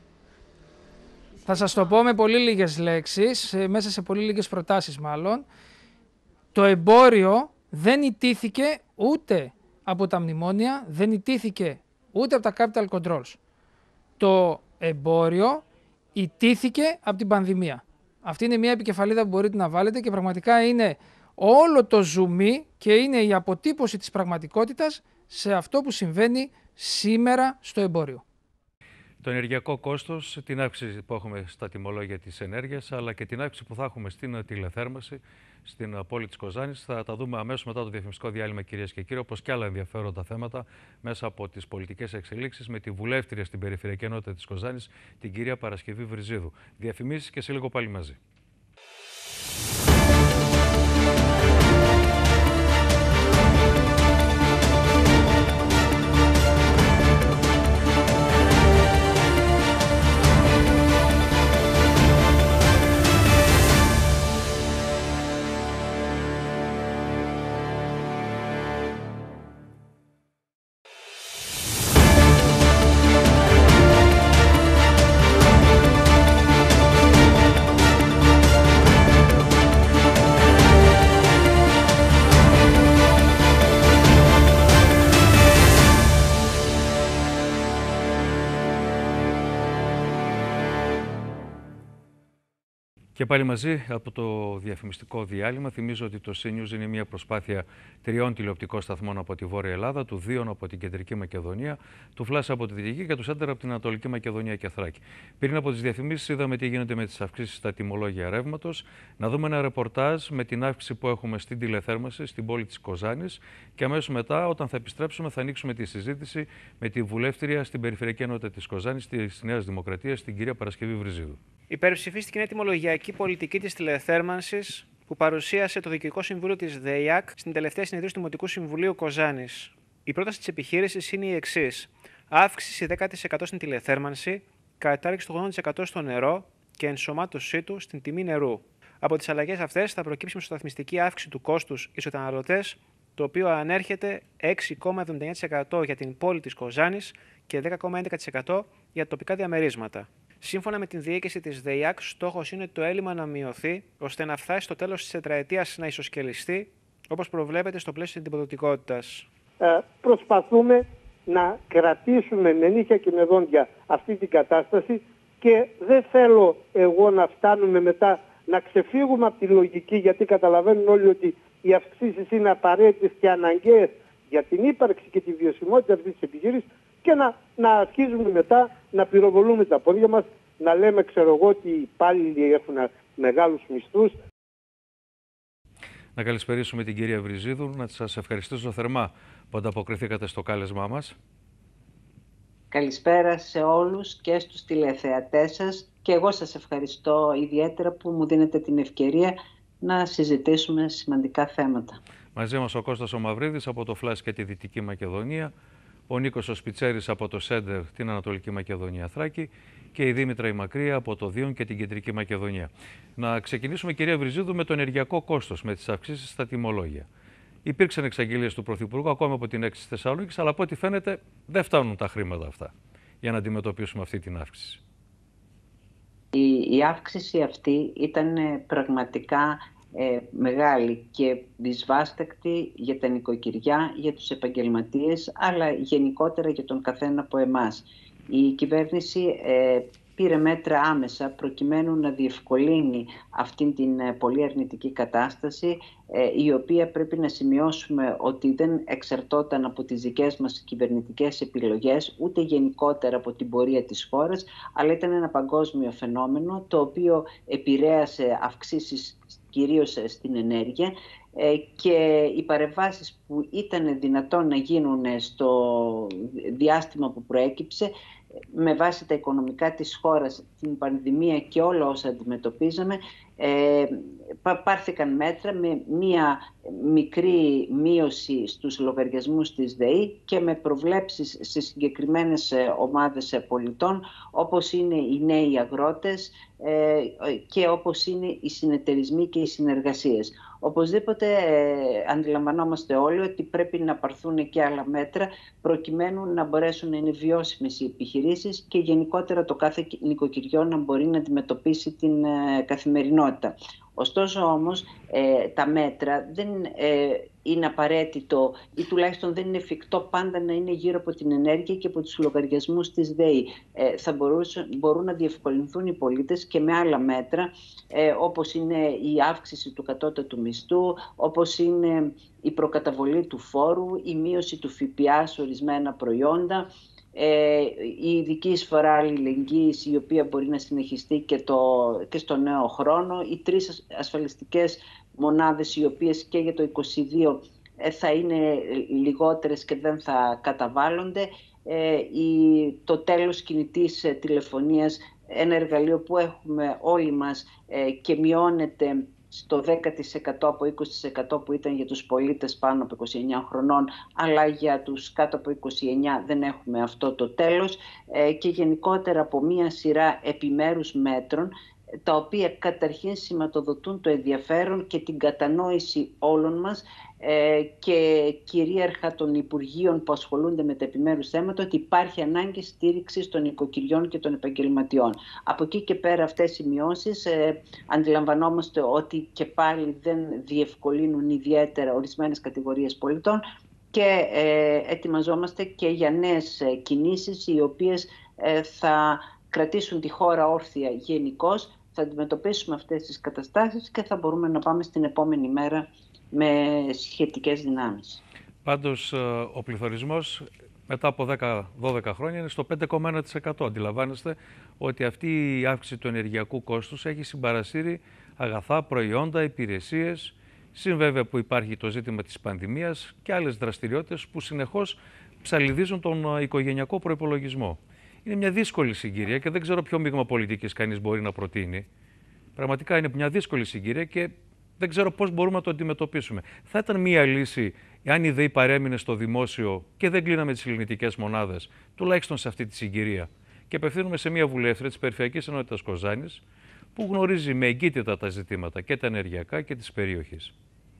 Θα σας το πω με πολύ λίγες λέξεις, μέσα σε πολύ λίγες προτάσεις μάλλον. Το εμπόριο δεν ιτήθηκε ούτε από τα μνημόνια, δεν ιτήθηκε ούτε από τα capital controls. Το εμπόριο ιτήθηκε από την πανδημία. Αυτή είναι μια επικεφαλίδα που μπορείτε να βάλετε και πραγματικά είναι όλο το ζουμί και είναι η αποτύπωση της πραγματικότητας σε αυτό που συμβαίνει σήμερα στο εμπόριο. Το ενεργειακό κόστος, την αύξηση που έχουμε στα τιμολόγια της ενέργειας, αλλά και την αύξηση που θα έχουμε στην τηλεθέρμανση στην πόλη της Κοζάνης, θα τα δούμε αμέσως μετά το διαφημιστικό διάλειμμα, κυρίες και κύριοι, όπως και άλλα ενδιαφέροντα θέματα μέσα από τις πολιτικές εξελίξεις, με τη βουλεύτρια στην Περιφερειακή Ενότητα της Κοζάνης, την κυρία Παρασκευή Βριζίδου. Διαφημίσεις και σε λίγο πάλι μαζί. Και πάλι μαζί από το διαφημιστικό διάλειμμα. Θυμίζω ότι το Sea News είναι μια προσπάθεια τριών τηλεοπτικών σταθμών από τη Βόρεια Ελλάδα, του δύο από την Κεντρική Μακεδονία, του Φλάσσα από τη Δυτική και του Σέντερ από την Ανατολική Μακεδονία και Θράκη. Πριν από τις διαφημίσεις, είδαμε τι γίνεται με τις αυξήσεις στα τιμολόγια ρεύματος. Να δούμε ένα ρεπορτάζ με την αύξηση που έχουμε στην τηλεθέρμανση στην πόλη της Κοζάνης. Και αμέσως μετά, όταν θα επιστρέψουμε, θα ανοίξουμε τη συζήτηση με τη βουλεύτρια στην Περιφερειακή Ενότητα της Κοζάνης, της Νέας Δημοκρατίας, την κυρία Παρασκευή Βρυζίδου. Υπερψηφίστηκε η τιμολογιακή πολιτική της τηλεθέρμανσης που παρουσίασε το Διοικητικό Συμβούλιο της ΔΕΙΑΚ στην τελευταία συνεδρίαση του Δημοτικού Συμβουλίου Κοζάνης. Η πρόταση της επιχείρησης είναι η εξής: αύξηση δέκα τοις εκατό στην τηλεθέρμανση, κατάργηση του ογδόντα τοις εκατό στο νερό και ενσωμάτωσή του στην τιμή νερού. Από τις αλλαγές αυτές θα προκύψει μεσοσταθμιστική αύξηση του κόστους στους καταναλωτές, το οποίο ανέρχεται έξι κόμμα εβδομήντα εννέα τοις εκατό για την πόλη της Κοζάνης και δέκα κόμμα έντεκα τοις εκατό για τοπικά διαμερίσματα. Σύμφωνα με την διοίκηση της ΔΕΙΑΚ, στόχος είναι το έλλειμμα να μειωθεί, ώστε να φτάσει στο τέλος της τετραετίας να ισοσκελιστεί, όπως προβλέπεται στο πλαίσιο της αντιποδοτικότητας. Ε, προσπαθούμε να κρατήσουμε με νύχια και με δόντια αυτή την κατάσταση και δεν θέλω εγώ να φτάνουμε μετά να ξεφύγουμε από τη λογική, γιατί καταλαβαίνουν όλοι ότι οι αυξήσεις είναι απαραίτητες και αναγκαίες για την ύπαρξη και τη βιωσιμότητα αυτής της επιχείρησης και να, να αρχίζουμε μετά να πυροβολούμε τα πόδια μας, να λέμε ξέρω εγώ ότι οι υπάλληλοι έχουν μεγάλους μισθούς. Να καλησπερίσουμε την κυρία Βρυζίδου, να σας ευχαριστήσω θερμά που ανταποκριθήκατε στο κάλεσμά μας. Καλησπέρα σε όλους και στους τηλεθεατές σας και εγώ σας ευχαριστώ ιδιαίτερα που μου δίνετε την ευκαιρία να συζητήσουμε σημαντικά θέματα. Μαζί μας ο Κώστας ο Μαυρίδης από το Φλάσ και τη Δυτική Μακεδονία, ο Νίκος ο Σπιτσέρης από το Σέντερ, την Ανατολική Μακεδονία Θράκη και η Δήμητρα η Μακρία από το Δίον και την Κεντρική Μακεδονία. Να ξεκινήσουμε, κυρία Βρυζίδου, με το ενεργειακό κόστος, με τις αυξήσεις στα τιμολόγια. Υπήρξαν εξαγγελίες του Πρωθυπουργού, ακόμα από την έξι της Θεσσαλονίκης, αλλά από ό,τι φαίνεται δεν φτάνουν τα χρήματα αυτά για να αντιμετωπίσουμε αυτή την αύξηση. Η, η αύξηση αυτή ήταν πραγματικά ε, μεγάλη και δυσβάστακτη για τα νοικοκυριά, για τους επαγγελματίες, αλλά γενικότερα για τον καθένα από εμάς. Η κυβέρνηση ε, πήρε μέτρα άμεσα προκειμένου να διευκολύνει αυτήν την ε, πολύ αρνητική κατάσταση, ε, η οποία πρέπει να σημειώσουμε ότι δεν εξαρτώταν από τις δικές μας κυβερνητικές επιλογές, ούτε γενικότερα από την πορεία της χώρας, αλλά ήταν ένα παγκόσμιο φαινόμενο, το οποίο επηρέασε αυξήσεις κυρίως στην ενέργεια και οι παρεμβάσεις που ήταν δυνατόν να γίνουν στο διάστημα που προέκυψε με βάση τα οικονομικά της χώρας, την πανδημία και όλα όσα αντιμετωπίζαμε, ε, πάρθηκαν μέτρα με μία μικρή μείωση στους λογαριασμούς της ΔΕΗ και με προβλέψεις σε συγκεκριμένες ομάδες πολιτών, όπως είναι οι νέοι αγρότες ε, και όπως είναι οι συνεταιρισμοί και οι συνεργασίες. Οπωσδήποτε ε, αντιλαμβανόμαστε όλοι ότι πρέπει να πάρθουν και άλλα μέτρα προκειμένου να μπορέσουν να είναι βιώσιμες οι επιχειρήσεις και γενικότερα το κάθε νοικοκυριό να μπορεί να αντιμετωπίσει την ε, καθημερινότητα. Ωστόσο όμως ε, τα μέτρα δεν ε, είναι απαραίτητο ή τουλάχιστον δεν είναι εφικτό πάντα να είναι γύρω από την ενέργεια και από τους λογαριασμούς της ΔΕΗ. Ε, θα μπορούσαν, μπορούν να διευκολυνθούν οι πολίτες και με άλλα μέτρα, ε, όπως είναι η αύξηση του κατώτατου μισθού, όπως είναι η προκαταβολή του φόρου, η μείωση του ΦΠΑ σε ορισμένα προϊόντα, Ε, η ειδική εισφορά αλληλεγγύης, η οποία μπορεί να συνεχιστεί και, το, και στο νέο χρόνο, οι τρεις ασφαλιστικές μονάδες οι οποίες και για το είκοσι δύο ε, θα είναι λιγότερες και δεν θα καταβάλλονται, ε, η, το τέλος κινητής ε, τηλεφωνίας, ένα εργαλείο που έχουμε όλοι μας ε, και μειώνεται στο δέκα τοις εκατό από είκοσι τοις εκατό που ήταν για τους πολίτες πάνω από είκοσι εννέα χρονών, αλλά για τους κάτω από είκοσι εννέα δεν έχουμε αυτό το τέλος, ε, και γενικότερα από μία σειρά επιμέρους μέτρων, τα οποία καταρχήν σηματοδοτούν το ενδιαφέρον και την κατανόηση όλων μας ε, και κυρίαρχα των Υπουργείων που ασχολούνται με τα επιμέρους θέματα, ότι υπάρχει ανάγκη στήριξης των οικοκυριών και των επαγγελματιών. Από εκεί και πέρα αυτές οι μειώσεις ε, αντιλαμβανόμαστε ότι και πάλι δεν διευκολύνουν ιδιαίτερα ορισμένες κατηγορίες πολιτών και ε, ετοιμαζόμαστε και για νέες κινήσεις οι οποίες ε, θα κρατήσουν τη χώρα όρθια γενικώς, θα αντιμετωπίσουμε αυτές τις καταστάσεις και θα μπορούμε να πάμε στην επόμενη μέρα με σχετικές δυνάμεις. Πάντως, ο πληθωρισμός μετά από δέκα δώδεκα χρόνια είναι στο πέντε κόμμα ένα τοις εκατό. Αντιλαμβάνεστε ότι αυτή η αύξηση του ενεργειακού κόστους έχει συμπαρασύρει αγαθά, προϊόντα, υπηρεσίες, συν βέβαια που υπάρχει το ζήτημα της πανδημίας και άλλες δραστηριότητες που συνεχώς ψαλιδίζουν τον οικογενειακό προϋπολογισμό. Είναι μια δύσκολη συγκυρία και δεν ξέρω ποιο μείγμα πολιτικής κανείς μπορεί να προτείνει. Πραγματικά είναι μια δύσκολη συγκυρία και δεν ξέρω πώς μπορούμε να το αντιμετωπίσουμε. Θα ήταν μια λύση αν η ΔΕΗ παρέμεινε στο δημόσιο και δεν κλείναμε τις λιγνητικές μονάδες, τουλάχιστον σε αυτή τη συγκυρία. Και απευθύνουμε σε μια βουλεύτρια της Περιφερειακής Ενότητας Κοζάνης, που γνωρίζει με εγκύτητα τα ζητήματα και τα ενεργειακά και της περιοχής.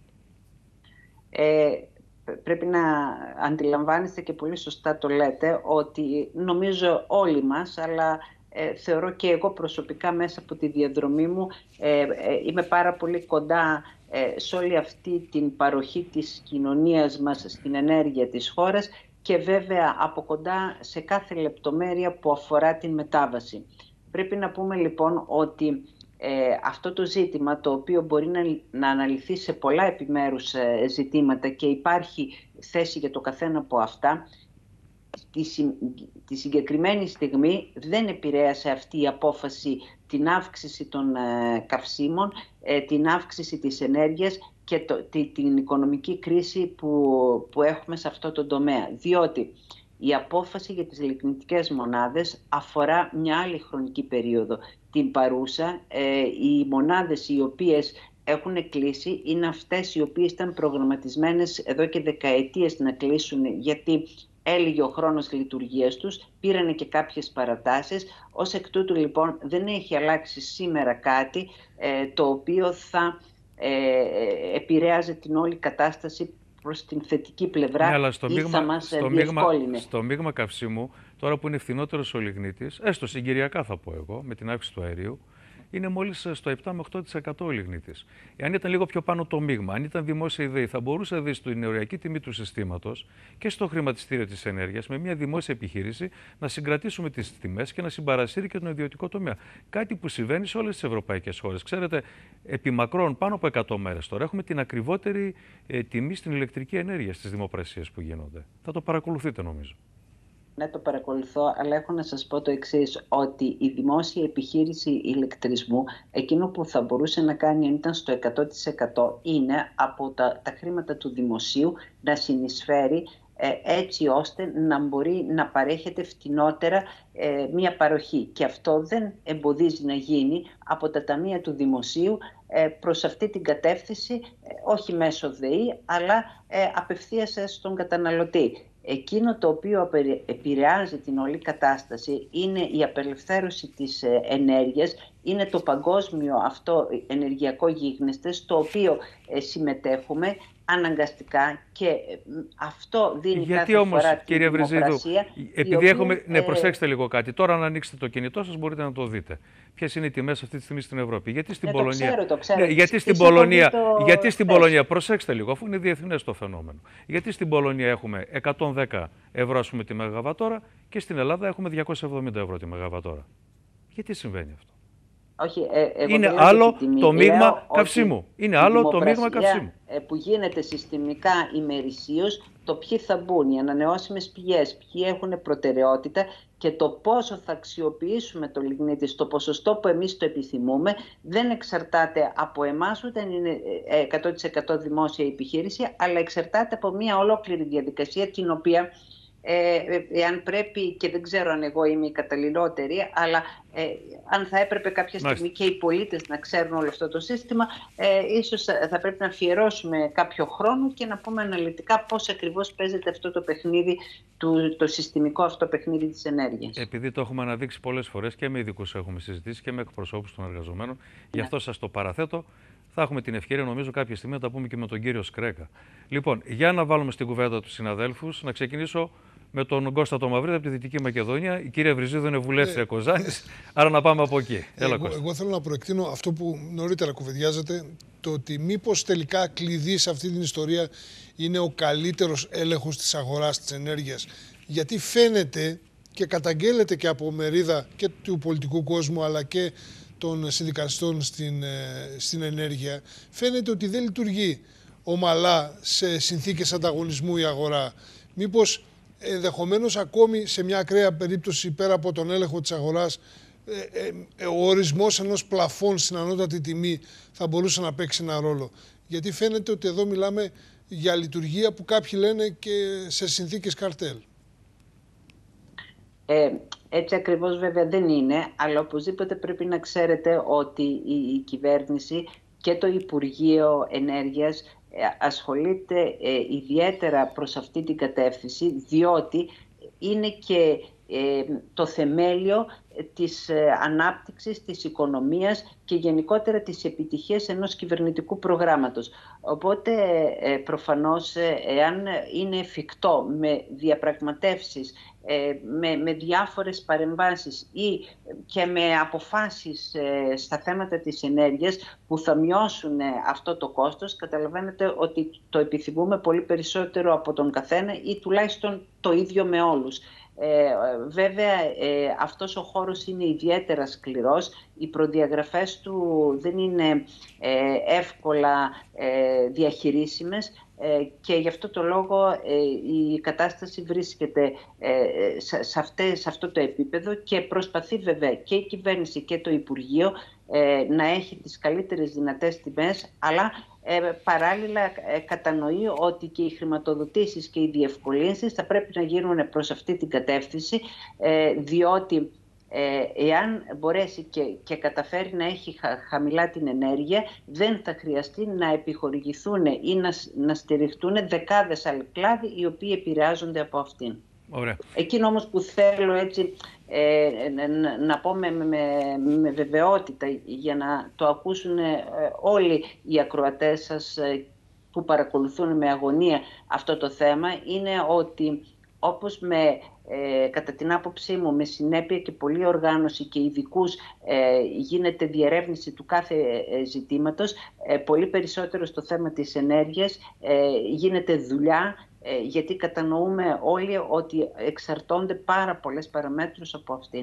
Ε, πρέπει να αντιλαμβάνεστε και πολύ σωστά το λέτε ότι νομίζω όλοι μας, αλλά ε, θεωρώ και εγώ προσωπικά μέσα από τη διαδρομή μου ε, ε, είμαι πάρα πολύ κοντά ε, σε όλη αυτή την παροχή της κοινωνίας μας στην ενέργεια της χώρας και βέβαια από κοντά σε κάθε λεπτομέρεια που αφορά την μετάβαση. Πρέπει να πούμε λοιπόν ότι ε, αυτό το ζήτημα, το οποίο μπορεί να, να αναλυθεί σε πολλά επιμέρους ε, ζητήματα και υπάρχει θέση για το καθένα από αυτά, τη, τη συγκεκριμένη στιγμή δεν επηρέασε αυτή η απόφαση την αύξηση των ε, καυσίμων, ε, την αύξηση της ενέργειας και το, τη, την οικονομική κρίση που, που έχουμε σε αυτό το τομέα. Διότι η απόφαση για τις λιγνητικές μονάδες αφορά μια άλλη χρονική περίοδο. Την παρούσα, ε, οι μονάδες οι οποίες έχουν κλείσει είναι αυτές οι οποίες ήταν προγραμματισμένες εδώ και δεκαετίες να κλείσουν, γιατί έλυγε ο χρόνος λειτουργίας τους, πήρανε και κάποιες παρατάσεις. Ως εκ τούτου λοιπόν δεν έχει αλλάξει σήμερα κάτι ε, το οποίο θα ε, επηρέαζε την όλη κατάσταση προς την θετική πλευρά, ναι, αλλά στο ή μείγμα, θα μας στο διευκόλυνε. Μείγμα, στο μείγμα καυσίμου, τώρα που είναι φθηνότερος ο λιγνίτης, έστω συγκυριακά θα πω εγώ, με την αύξηση του αερίου, είναι μόλις στο επτά με οκτώ τοις εκατό ο λιγνίτης. Εάν ήταν λίγο πιο πάνω το μείγμα, αν ήταν δημόσια ιδέα, θα μπορούσε να δει στην οριακή τιμή του συστήματος και στο χρηματιστήριο της ενέργειας, με μια δημόσια επιχείρηση, να συγκρατήσουμε τις τιμές και να συμπαρασύρει και τον ιδιωτικό τομέα. Κάτι που συμβαίνει σε όλες τις ευρωπαϊκές χώρες. Ξέρετε, επί μακρόν, πάνω από εκατό μέρες τώρα, έχουμε την ακριβότερη ε, τιμή στην ηλεκτρική ενέργεια στις δημοπρασίες που γίνονται. Θα το παρακολουθείτε, νομίζω. Ναι, το παρακολουθώ, αλλά έχω να σας πω το εξής, ότι η δημόσια επιχείρηση ηλεκτρισμού, εκείνο που θα μπορούσε να κάνει αν ήταν στο εκατό τοις εκατό, είναι από τα, τα χρήματα του δημοσίου να συνεισφέρει ε, έτσι ώστε να μπορεί να παρέχεται φτηνότερα ε, μία παροχή. Και αυτό δεν εμποδίζει να γίνει από τα ταμεία του δημοσίου ε, προς αυτή την κατεύθυνση, ε, όχι μέσω ΔΕΗ, αλλά ε, απευθείας στον καταναλωτή. Εκείνο το οποίο επηρεάζει την όλη κατάσταση είναι η απελευθέρωση της ενέργειας, είναι το παγκόσμιο αυτό ενεργειακό γίγνεσθε, στο οποίο συμμετέχουμε αναγκαστικά και αυτό δίνει Γιατί κάθε όμως, φορά την κύριε Βρυζίδου, επειδή οποία, έχουμε... Ναι, ε... προσέξτε λίγο κάτι. Τώρα αν ανοίξετε το κινητό σας μπορείτε να το δείτε. Ποιες είναι οι τιμές αυτή τη στιγμή στην Ευρώπη. Γιατί στην ναι, Πολωνία... Το ξέρω, το ξέρω. Ναι, γιατί στην Πολωνία... Το... Γιατί στην Πολωνία... Προσέξτε λίγο, αφού είναι διεθνές το φαινόμενο. Γιατί στην Πολωνία έχουμε εκατόν δέκα ευρώ ας πούμε, τη μεγαβατόρα και στην Ελλάδα έχουμε διακόσια εβδομήντα ευρώ τη μεγαβατόρα. Γιατί συμβαίνει αυτό. Όχι, ε, εγώ είναι άλλο το μείγμα καυσίμου. Είναι άλλο το μείγμα καυσίμου. Που γίνεται συστημικά ημερησίως, το ποιοι θα μπουν, οι ανανεώσιμες πηγές, ποιοι έχουν προτεραιότητα και το πόσο θα αξιοποιήσουμε το λιγνίτη στο ποσοστό που εμείς το επιθυμούμε, δεν εξαρτάται από εμάς, ούτε είναι εκατό τοις εκατό δημόσια επιχείρηση, αλλά εξαρτάται από μια ολόκληρη διαδικασία, την οποία Ε, εάν πρέπει, και δεν ξέρω αν εγώ είμαι η καταλληλότερη, αλλά ε, αν θα έπρεπε κάποια στιγμή Μάλιστα. και οι πολίτες να ξέρουν όλο αυτό το σύστημα, ε, ίσως θα πρέπει να αφιερώσουμε κάποιο χρόνο και να πούμε αναλυτικά πώς ακριβώς παίζεται αυτό το παιχνίδι, του, το συστημικό αυτό παιχνίδι της ενέργειας. Επειδή το έχουμε αναδείξει πολλές φορές και με ειδικούς έχουμε συζητήσει και με εκπροσώπους των εργαζομένων, ναι. γι' αυτό σας το παραθέτω. Θα έχουμε την ευκαιρία, νομίζω, κάποια στιγμή να τα πούμε και με τον κύριο Σκρέκα. Λοιπόν, για να βάλουμε στην κουβέντα τους συναδέλφους, να ξεκινήσω με τον Κώστα το Μαυρίδη από τη Δυτική Μακεδονία. Η κυρία Βρυζίδου είναι βουλεύτρια ε, Κοζάνης, άρα να πάμε από εκεί. Έλα, εγώ, εγώ θέλω να προεκτείνω αυτό που νωρίτερα κουβεντιάζεται, το ότι μήπως τελικά κλειδί σε αυτή την ιστορία είναι ο καλύτερος έλεγχος της αγοράς της ενέργειας. Γιατί φαίνεται και καταγγέλλεται και από μερίδα και του πολιτικού κόσμου αλλά και των συνδικαλιστών στην, στην ενέργεια, φαίνεται ότι δεν λειτουργεί ομαλά σε συνθήκες ανταγωνισμού η αγορά. Μήπως ενδεχομένως ακόμη σε μια ακραία περίπτωση πέρα από τον έλεγχο της αγοράς, ε, ε, ο ορισμός ενός πλαφών στην ανώτατη τιμή θα μπορούσε να παίξει ένα ρόλο. Γιατί φαίνεται ότι εδώ μιλάμε για λειτουργία που κάποιοι λένε και σε συνθήκες καρτέλ. Ε, έτσι ακριβώς βέβαια δεν είναι, αλλά οπωσδήποτε πρέπει να ξέρετε ότι η, η κυβέρνηση και το Υπουργείο Ενέργειας ασχολείται ε, ιδιαίτερα προς αυτή την κατεύθυνση, διότι είναι και ε, το θεμέλιο της ε, ανάπτυξης, της οικονομίας και γενικότερα της επιτυχίας ενός κυβερνητικού προγράμματος. Οπότε ε, προφανώς ε, εάν είναι εφικτό με διαπραγματεύσεις, ε, με, με διάφορες παρεμβάσεις ή και με αποφάσεις ε, στα θέματα της ενέργειας που θα μειώσουν ε, αυτό το κόστος, καταλαβαίνετε ότι το επιθυμούμε πολύ περισσότερο από τον καθένα ή τουλάχιστον το ίδιο με όλους. Ε, βέβαια ε, αυτός ο χώρος είναι ιδιαίτερα σκληρός, οι προδιαγραφές του δεν είναι ε, εύκολα ε, διαχειρίσιμες ε, και γι' αυτό το λόγο ε, η κατάσταση βρίσκεται ε, σε, σε, αυτές, σε αυτό το επίπεδο και προσπαθεί βέβαια και η κυβέρνηση και το Υπουργείο ε, να έχει τις καλύτερες δυνατές τιμές, αλλά Ε, παράλληλα ε, κατανοεί ότι και οι χρηματοδοτήσεις και οι διευκολύνσεις θα πρέπει να γίνουν προς αυτή την κατεύθυνση, ε, διότι ε, εάν μπορέσει και, και καταφέρει να έχει χα, χαμηλά την ενέργεια, δεν θα χρειαστεί να επιχορηγηθούν ή να, να στηριχτούν δεκάδες άλλοι κλάδοι οι οποίοι επηρεάζονται από αυτήν. Ωραία. Εκείνο όμως που θέλω έτσι ε, να, να πω με, με, με βεβαιότητα για να το ακούσουν ε, όλοι οι ακροατές σας ε, που παρακολουθούν με αγωνία αυτό το θέμα, είναι ότι όπως με, ε, κατά την άποψή μου, με συνέπεια και πολλή οργάνωση και ειδικούς ε, γίνεται διερεύνηση του κάθε ε, ζητήματος, ε, πολύ περισσότερο στο θέμα της ενέργειας ε, γίνεται δουλειά, ε, γιατί κατανοούμε όλοι ότι εξαρτώνται πάρα πολλές παραμέτρους από αυτήν.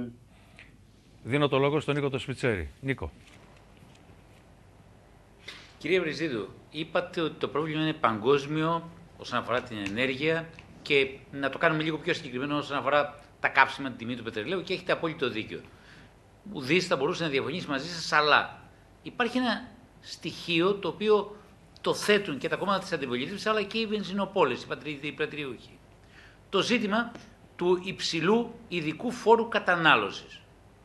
Δίνω το λόγο στον Νίκο το Σπιτσέρη. Νίκο. Κύριε Βριζίδου, είπατε ότι το πρόβλημα είναι παγκόσμιο όσον αφορά την ενέργεια και να το κάνουμε λίγο πιο συγκεκριμένο όσον αφορά τα κάψιμα, την τιμή του πετρελαίου, και έχετε απόλυτο δίκιο. Ουδής θα μπορούσε να διαφωνήσει μαζί σας, αλλά υπάρχει ένα στοιχείο το οποίο το θέτουν και τα κόμματα της αντιπολίτευσης, αλλά και οι βενζινοπόλες, οι, πατρι, οι πρατηριούχοι. Το ζήτημα του υψηλού ειδικού φόρου κατανάλωσης.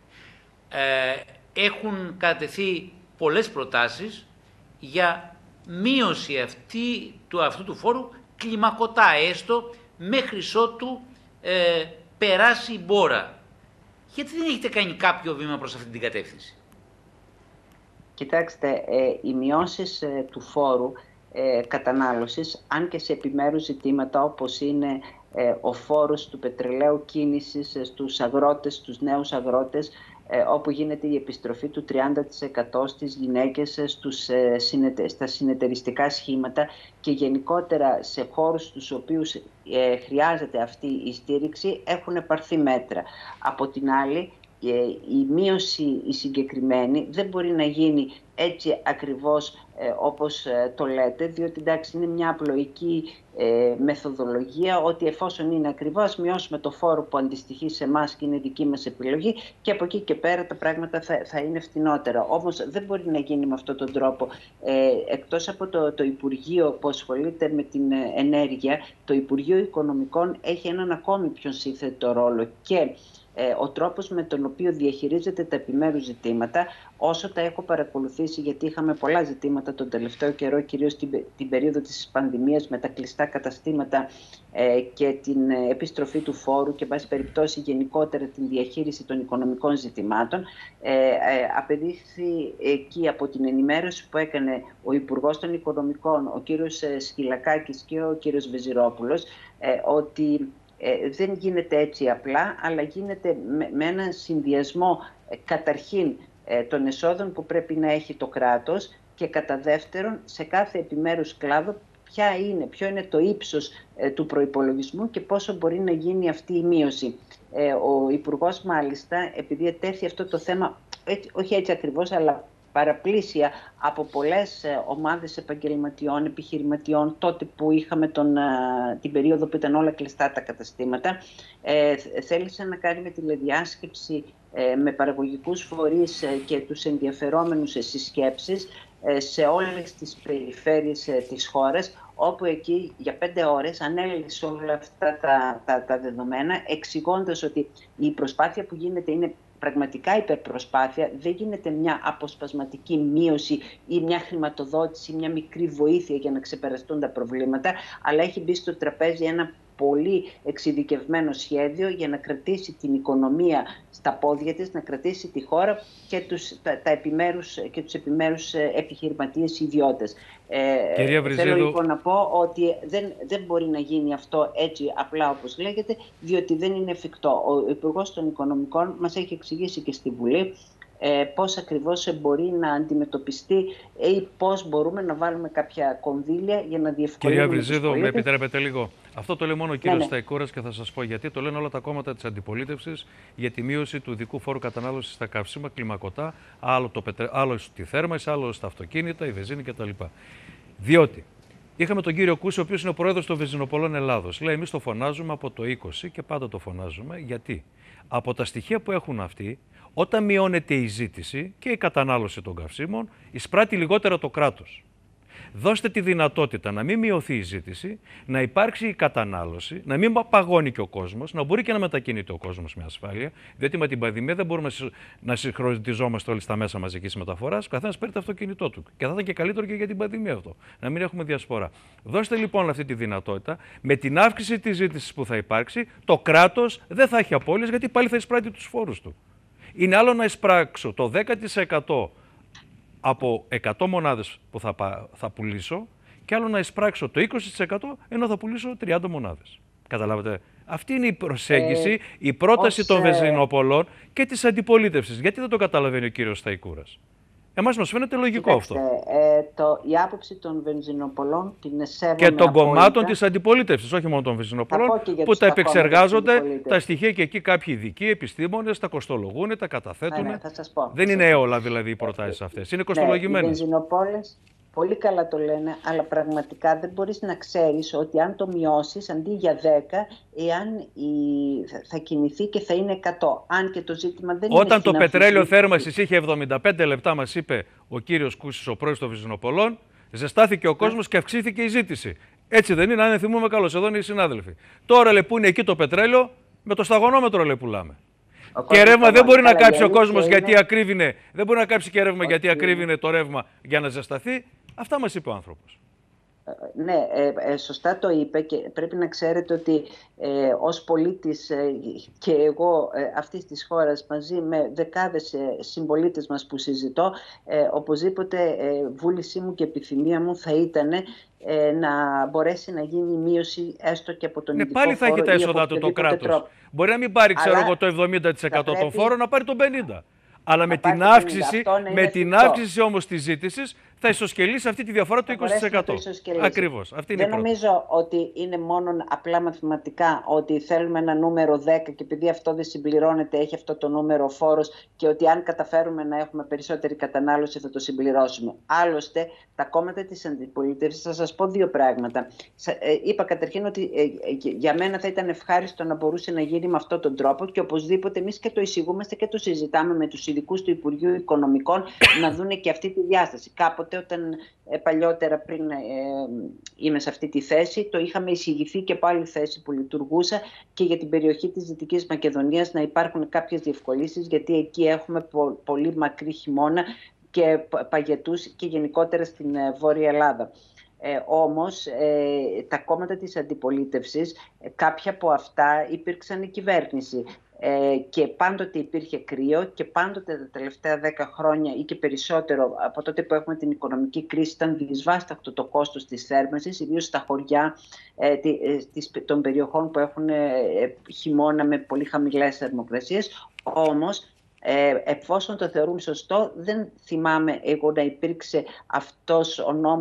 Ε, έχουν κατατεθεί πολλές προτάσεις για μείωση αυτή, του, αυτού του φόρου κλιμακωτά, έστω μέχρι ότου ε, περάσει η μπόρα. Γιατί δεν έχετε κάνει κάποιο βήμα προς αυτή την κατεύθυνση? Κοιτάξτε, ε, οι μειώσεις ε, του φόρου ε, κατανάλωσης, αν και σε επιμέρους ζητήματα όπως είναι ε, ο φόρος του πετρελαίου κίνησης ε, στους αγρότες, στους νέους αγρότες, ε, όπου γίνεται η επιστροφή του τριάντα τοις εκατό στις γυναίκες, ε, στους, ε, συνετε, στα συνεταιριστικά σχήματα και γενικότερα σε χώρους στους οποίους ε, χρειάζεται αυτή η στήριξη, έχουν πάρθει μέτρα. Από την άλλη, η μείωση η συγκεκριμένη δεν μπορεί να γίνει έτσι ακριβώς ε, όπως ε, το λέτε, διότι εντάξει είναι μια απλοϊκή ε, μεθοδολογία ότι εφόσον είναι ακριβώς μειώσουμε το φόρο που αντιστοιχεί σε εμάς και είναι δική μας επιλογή και από εκεί και πέρα τα πράγματα θα, θα είναι φτηνότερα. Όμως δεν μπορεί να γίνει με αυτόν τον τρόπο. Ε, εκτός από το, το Υπουργείο που ασχολείται με την ενέργεια, το Υπουργείο Οικονομικών έχει έναν ακόμη πιο σύνθετο ρόλο και Ε, ο τρόπος με τον οποίο διαχειρίζεται τα επιμέρους ζητήματα, όσο τα έχω παρακολουθήσει, γιατί είχαμε πολλά ζητήματα τον τελευταίο καιρό, κυρίως την, την περίοδο της πανδημίας με τα κλειστά καταστήματα ε, και την ε, επιστροφή του φόρου και, εν πάση περιπτώσει, γενικότερα την διαχείριση των οικονομικών ζητημάτων, ε, ε, απεδείχθη εκεί από την ενημέρωση που έκανε ο Υπουργός των Οικονομικών, ο κύριος ε, Σκυλακάκης και ο κύριος Βεζιρόπουλος, ε, ότι Ε, δεν γίνεται έτσι απλά, αλλά γίνεται με, με έναν συνδυασμό ε, καταρχήν ε, των εσόδων που πρέπει να έχει το κράτος και κατά δεύτερον σε κάθε επιμέρους κλάδο ποια είναι, ποιο είναι το ύψος ε, του προϋπολογισμού και πόσο μπορεί να γίνει αυτή η μείωση. Ε, ο Υπουργός μάλιστα, επειδή ετέθη αυτό το θέμα όχι έτσι ακριβώς, αλλά παραπλήσια από πολλές ομάδες επαγγελματιών, επιχειρηματιών, τότε που είχαμε τον, την περίοδο που ήταν όλα κλειστά τα καταστήματα. Ε, θέλησε να κάνει με τηλεδιάσκεψη ε, με παραγωγικούς φορείς ε, και τους ενδιαφερόμενους σε συσκέψεις ε, σε όλες τις περιφέρειες ε, της χώρας, όπου εκεί για πέντε ώρες ανέλησε όλα αυτά τα, τα, τα δεδομένα, εξηγώντας ότι η προσπάθεια που γίνεται είναι πραγματικά υπερπροσπάθεια, δεν γίνεται μια αποσπασματική μείωση ή μια χρηματοδότηση, μια μικρή βοήθεια για να ξεπεραστούν τα προβλήματα, αλλά έχει μπει στο τραπέζι ένα πολύ εξειδικευμένο σχέδιο για να κρατήσει την οικονομία στα πόδια της, να κρατήσει τη χώρα και τους, τα, τα επιμέρους, και τους επιμέρους επιχειρηματίες ιδιώτες. Ε, θέλω λοιπόν να πω ότι δεν, δεν μπορεί να γίνει αυτό έτσι απλά όπως λέγεται, διότι δεν είναι εφικτό. Ο Υπουργός των Οικονομικών μας έχει εξηγήσει και στη Βουλή ε, πώς ακριβώς μπορεί να αντιμετωπιστεί ή πώς μπορούμε να βάλουμε κάποια κονδύλια για να διευκολύνουμε. Κυρία Βριζίδου, με επιτρέπετε λίγο. Αυτό το λέει μόνο ο κύριος ναι, ναι. Σταϊκούρας και θα σας πω γιατί. Το λένε όλα τα κόμματα της αντιπολίτευσης για τη μείωση του ειδικού φόρου κατανάλωσης στα καύσιμα, κλιμακωτά, άλλο, το πετρε... άλλο στη θέρμανση, άλλο στα αυτοκίνητα, η βενζίνη κτλ. Διότι είχαμε τον κύριο Κούση, ο οποίος είναι ο πρόεδρος των Βενζινοπολών Ελλάδος. Λέει: εμείς το φωνάζουμε από το είκοσι και πάντα το φωνάζουμε. Γιατί από τα στοιχεία που έχουν αυτοί, όταν μειώνεται η ζήτηση και η κατανάλωση των καυσίμων, εισπράττει λιγότερα το κράτος. Δώστε τη δυνατότητα να μην μειωθεί η ζήτηση, να υπάρξει η κατανάλωση, να μην παγώνει και ο κόσμος, να μπορεί και να μετακινείται ο κόσμος με ασφάλεια, διότι με την πανδημία δεν μπορούμε να συγχρονιζόμαστε όλοι στα μέσα μαζικής μεταφοράς, ο καθένας παίρνει το αυτοκίνητό του. Και θα ήταν και καλύτερο και για την πανδημία αυτό, να μην έχουμε διασπορά. Δώστε λοιπόν αυτή τη δυνατότητα, με την αύξηση της ζήτησης που θα υπάρξει, το κράτος δεν θα έχει απώλειες, γιατί πάλι θα εισπράττει τους φόρους του. Είναι άλλο να εισπράξω το δέκα τοις εκατό από εκατό μονάδες που θα, θα πουλήσω και άλλο να εισπράξω το είκοσι τοις εκατό ενώ θα πουλήσω τριάντα μονάδες. Καταλάβατε. Αυτή είναι η προσέγγιση, ε, η πρόταση ως, των βενζινοπολών και της αντιπολίτευσης. Γιατί δεν το καταλαβαίνει ο κύριος Σταϊκούρας? Εμάς μας φαίνεται λογικό Κοιτάξτε, αυτό. Ε, το, η άποψη των βενζινοπολών την σέβομαι και των απόλυτα. κομμάτων της αντιπολίτευσης, όχι μόνο των βενζινοπολών, που τα επεξεργάζονται, τα στοιχεία και εκεί κάποιοι ειδικοί επιστήμονες τα κοστολογούν, τα καταθέτουν. Ναι, ναι, θα σας πω. Δεν είναι έολα δηλαδή οι προτάσεις αυτές, είναι κοστολογημένες. Ναι, οι βενζινοπόλες πολύ καλά το λένε, αλλά πραγματικά δεν μπορείς να ξέρεις ότι αν το μειώσεις αντί για δέκα, εάν η... θα κινηθεί και θα είναι εκατό. Αν και το ζήτημα δεν Όταν είναι. Όταν το πετρέλαιο θέρμανσης είχε εβδομήντα πέντε λεπτά, μας είπε ο κύριος Κούσης, ο πρόεδρος των Βενζινοπολών, ζεστάθηκε ο κόσμος και αυξήθηκε η ζήτηση. Έτσι δεν είναι? Αν δεν θυμούμε καλώς, εδώ είναι οι συνάδελφοι. Τώρα λέει που είναι εκεί το πετρέλαιο, με το σταγονόμετρο λέει πουλάμε. Ο και ρεύμα δεν μπορεί να κάψει ο κόσμος γιατί ακρίβεινε, δεν μπορεί να κάψει και ρεύμα γιατί ακρίβεινε το ρεύμα για να ζεσταθεί. Αυτά μας είπε ο άνθρωπος. Ναι, ε, ε, σωστά το είπε και πρέπει να ξέρετε ότι ε, ως πολίτης ε, και εγώ ε, αυτής της χώρας μαζί με δεκάδες ε, συμπολίτες μας που συζητώ, ε, οπωσδήποτε ε, βούλησή μου και επιθυμία μου θα ήταν ε, να μπορέσει να γίνει μείωση έστω και από τον ναι, ειδικό πάλι θα έχει τα έσοδα του το κράτος. Τρόπο. Μπορεί να μην πάρει ξέρω εγώ, το εβδομήντα τοις εκατό των φόρων, να πάρει το πενήντα τοις εκατό. Αλλά με την, αύξηση, με την αύξηση όμως της ζήτησης θα ισοσκελίσει αυτή τη διαφορά του είκοσι τοις εκατό. Ακριβώς. Αυτή είναι Δεν η νομίζω ότι είναι μόνο απλά μαθηματικά ότι θέλουμε ένα νούμερο δέκα και επειδή αυτό δεν συμπληρώνεται έχει αυτό το νούμερο φόρος και ότι αν καταφέρουμε να έχουμε περισσότερη κατανάλωση θα το συμπληρώσουμε. Άλλωστε, τα κόμματα της αντιπολίτευσης, θα σας πω δύο πράγματα. Είπα καταρχήν ότι για μένα θα ήταν ευχάριστο να μπορούσε να γίνει με αυτόν τον τρόπο και οπωσδήποτε εμείς και το εισηγούμαστε και το συζητάμε με τους ειδικούς του Υπουργείου Οικονομικών να δούνε και αυτή τη διάσταση. Κάποτε όταν ε, παλιότερα πριν ε, είμαι σε αυτή τη θέση το είχαμε εισηγηθεί και από άλλη θέση που λειτουργούσα και για την περιοχή της Δυτικής Μακεδονίας να υπάρχουν κάποιες διευκολύνσεις γιατί εκεί έχουμε πο, πολύ μακρύ χειμώνα και παγετούς και γενικότερα στην ε, Βόρεια Ελλάδα. Ε, όμως ε, τα κόμματα της αντιπολίτευσης, ε, κάποια από αυτά υπήρξαν η κυβέρνηση. Ε, και πάντοτε υπήρχε κρύο και πάντοτε τα τελευταία δέκα χρόνια ή και περισσότερο από τότε που έχουμε την οικονομική κρίση ήταν δυσβάσταχτο το κόστος της θέρμανσης, ιδίως στα χωριά ε, της, των περιοχών που έχουν ε, χειμώνα με πολύ χαμηλές θερμοκρασίες. Όμως Ε, εφόσον το θεωρούν σωστό, δεν θυμάμαι εγώ να υπήρξε αυτός ο νόμος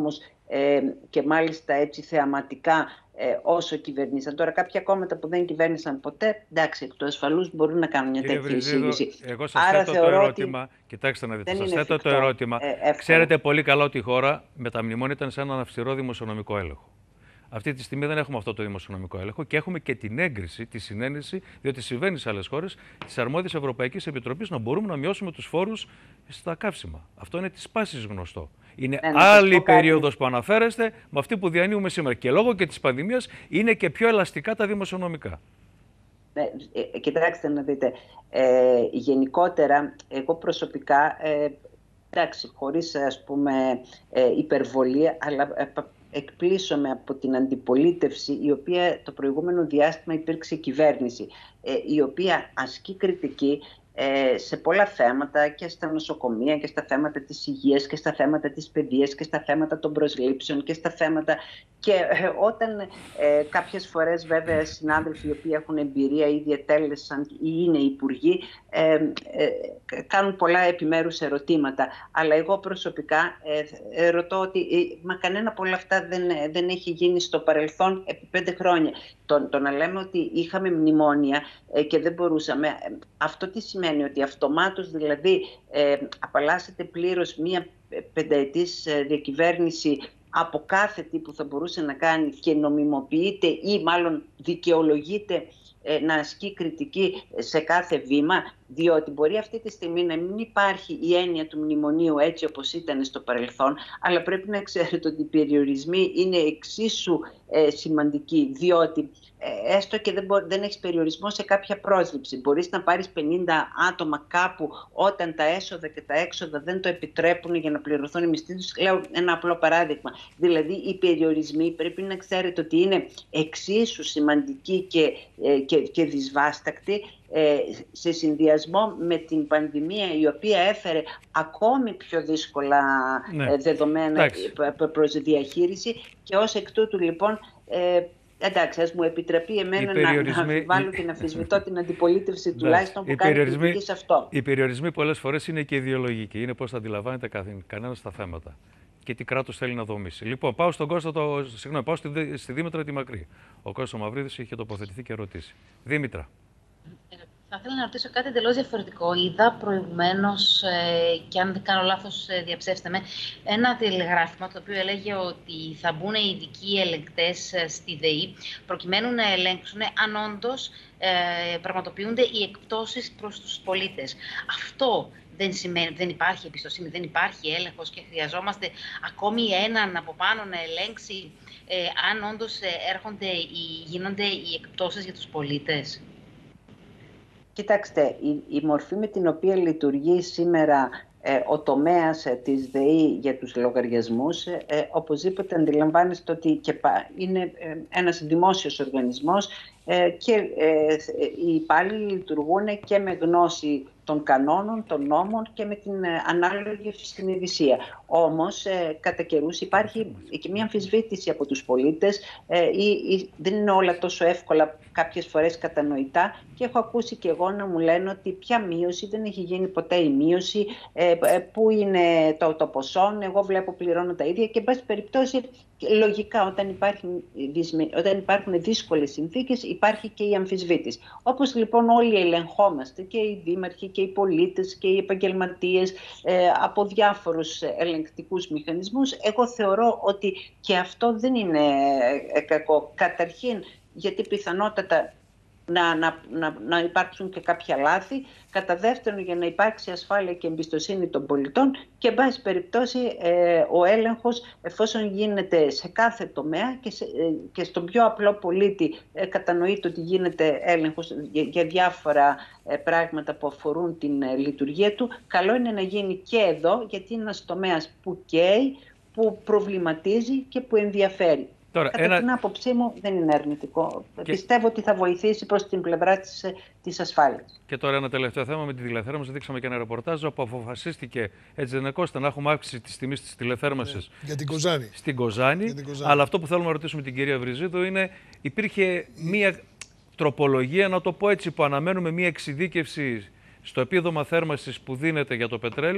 ε, και μάλιστα έτσι θεαματικά ε, όσο κυβερνήσαν. Τώρα κάποια κόμματα που δεν κυβέρνησαν ποτέ, εντάξει, εκ του ασφαλούς μπορούν να κάνουν μια τέτοια εισήγηση. Εγώ σας Άρα θέτω το ερώτημα, κοιτάξτε να δείτε, σας θέτω το ερώτημα. Ε, Ξέρετε πολύ καλά ότι η χώρα με τα μνημόνια ήταν σε έναν αυστηρό δημοσιονομικό έλεγχο. Αυτή τη στιγμή δεν έχουμε αυτό το δημοσιονομικό έλεγχο και έχουμε και την έγκριση, τη συνένεση, διότι συμβαίνει σε άλλες χώρες, της αρμόδιας Ευρωπαϊκής Επιτροπής να μπορούμε να μειώσουμε τους φόρους στα καύσιμα. Αυτό είναι της πάσης γνωστό. Είναι ναι, άλλη περίοδος που αναφέρεστε με αυτή που διανύουμε σήμερα. Και λόγω και της πανδημίας είναι και πιο ελαστικά τα δημοσιονομικά. Ναι, ε, κοιτάξτε να δείτε. Ε, γενικότερα, εγώ προσωπικά, ε, εντάξει, χωρίς ας πούμε ε, υπερβολή, αλλά ε, εκπλήσωμαι από την αντιπολίτευση, η οποία το προηγούμενο διάστημα υπήρξε κυβέρνηση, ε, η οποία ασκεί κριτική σε πολλά θέματα, και στα νοσοκομεία και στα θέματα της υγείας και στα θέματα της παιδείας και στα θέματα των προσλήψεων και στα θέματα... Και ε, όταν ε, κάποιες φορές βέβαια συνάδελφοι οι οποίοι έχουν εμπειρία ή διετέλεσαν ή είναι υπουργοί ε, ε, κάνουν πολλά επιμέρους ερωτήματα. Αλλά εγώ προσωπικά ε, ε, ρωτώ ότι ε, μα κανένα από όλα αυτά δεν, δεν έχει γίνει στο παρελθόν επί πέντε χρόνια. Το, το να λέμε ότι είχαμε μνημόνια ε, και δεν μπορούσαμε, ε, αυτό τι σημαίνει? Ότι αυτομάτως δηλαδή ε, απαλλάσσεται πλήρως μία πενταετής διακυβέρνηση από κάθε τι που θα μπορούσε να κάνει και νομιμοποιείται ή μάλλον δικαιολογείται ε, να ασκεί κριτική σε κάθε βήμα, διότι μπορεί αυτή τη στιγμή να μην υπάρχει η έννοια του μνημονίου έτσι όπως ήταν στο παρελθόν, αλλά πρέπει να ξέρετε ότι οι περιορισμοί είναι εξίσου ε, σημαντικοί, διότι ε, έστω και δεν, μπο, δεν έχεις περιορισμό σε κάποια πρόσληψη. Μπορείς να πάρεις πενήντα άτομα κάπου όταν τα έσοδα και τα έξοδα δεν το επιτρέπουν για να πληρωθούν οι μισθοί τους. Λέω ένα απλό παράδειγμα. Δηλαδή οι περιορισμοί πρέπει να ξέρετε ότι είναι εξίσου σημαντικοί και, ε, και, και δυσβάστακτοι, σε συνδυασμό με την πανδημία, η οποία έφερε ακόμη πιο δύσκολα ναι. δεδομένα προς διαχείριση, και ως εκ τούτου λοιπόν ε, εντάξει, ας μου επιτραπεί εμένα να, να αμφιβάλλω και να αμφισβητώ την αντιπολίτευση τουλάχιστον που κάνει κριτική σε αυτό. Οι περιορισμοί πολλές φορές είναι και ιδεολογικοί, είναι πώς θα αντιλαμβάνεται κανένα στα θέματα και τι κράτος θέλει να δομήσει. Λοιπόν, πάω στον Κώστα, το, συγγνώμη, πάω στη, στη Δήμητρα τη Μακρύ. Ο Κώστας Μαυρίδης είχε τοποθετηθεί και ρωτήσει. Δήμητρα. Θα ήθελα να ρωτήσω κάτι εντελώς διαφορετικό. Είδα προηγουμένως, ε, και αν δεν κάνω λάθος, ε, διαψεύστε με, ένα τηλεγράφημα το οποίο έλεγε ότι θα μπουν οι ειδικοί ελεγκτές ε, στη ΔΕΗ προκειμένου να ελέγξουν αν όντως ε, πραγματοποιούνται οι εκπτώσεις προς τους πολίτες. Αυτό δεν σημαίνει, δεν υπάρχει εμπιστοσύνη, δεν υπάρχει έλεγχος και χρειαζόμαστε ακόμη έναν από πάνω να ελέγξει ε, αν όντως ε, έρχονται ή γίνονται οι εκπτώσεις για τους πολίτες. Κοιτάξτε, η, η μορφή με την οποία λειτουργεί σήμερα ε, ο τομέας ε, της ΔΕΗ για τους λογαριασμούς, ε, ε, οπωσδήποτε αντιλαμβάνεστε ότι και πα, είναι ε, ένας δημόσιος οργανισμός ε, και ε, οι υπάλληλοι λειτουργούν και με γνώση των κανόνων, των νόμων και με την ε, ανάλογη συνειδησία. Όμως, ε, κατά καιρούς υπάρχει και μια αμφισβήτηση από τους πολίτες. Ε, ή, ή, δεν είναι όλα τόσο εύκολα κάποιες φορές κατανοητά, και έχω ακούσει και εγώ να μου λένε ότι ποια μείωση, δεν έχει γίνει ποτέ η μείωση, ε, ε, πού είναι το, το ποσό, εγώ βλέπω πληρώνω τα ίδια, και εν πάση περιπτώσει λογικά όταν υπάρχουν, όταν υπάρχουν δύσκολες συνθήκες υπάρχει και η αμφισβήτηση. Όπως λοιπόν όλοι ελεγχόμαστε, και οι δήμαρχοι και οι πολίτες και οι επαγγελματίες ε, από διάφορους ελεγκτικούς μηχανισμούς, εγώ θεωρώ ότι και αυτό δεν είναι ε, κακό. Καταρχήν γιατί πιθανότατα να, να, να, να υπάρξουν και κάποια λάθη. Κατά δεύτερον, για να υπάρξει ασφάλεια και εμπιστοσύνη των πολιτών, και εν πάση περιπτώσει ε, ο έλεγχος, εφόσον γίνεται σε κάθε τομέα και, σε, ε, και στον πιο απλό πολίτη ε, κατανοείται ότι γίνεται έλεγχος για, για διάφορα ε, πράγματα που αφορούν την ε, λειτουργία του, καλό είναι να γίνει και εδώ, γιατί είναι ένας τομέας που καίει, που προβληματίζει και που ενδιαφέρει. Τώρα, Κατά ένα... την άποψή μου δεν είναι αρνητικό. Και... Πιστεύω ότι θα βοηθήσει προς την πλευρά της, της ασφάλειας. Και τώρα ένα τελευταίο θέμα με τη τηλεθέρμανση. Δείξαμε και ένα ρεπορτάζ όπου αποφασίστηκε, έτσι δεν είναι Κώστα, να έχουμε αύξηση της τιμής της τηλεθέρμανσης για την Κοζάνη. στην Κοζάνη. την Κοζάνη. Αλλά αυτό που θέλουμε να ρωτήσουμε την κυρία Βριζίδου είναι, υπήρχε μία τροπολογία, να το πω έτσι, που αναμένουμε μία εξειδίκευση στο επίδομα θέρμανσης που δίνεται για το πετρέλαιο,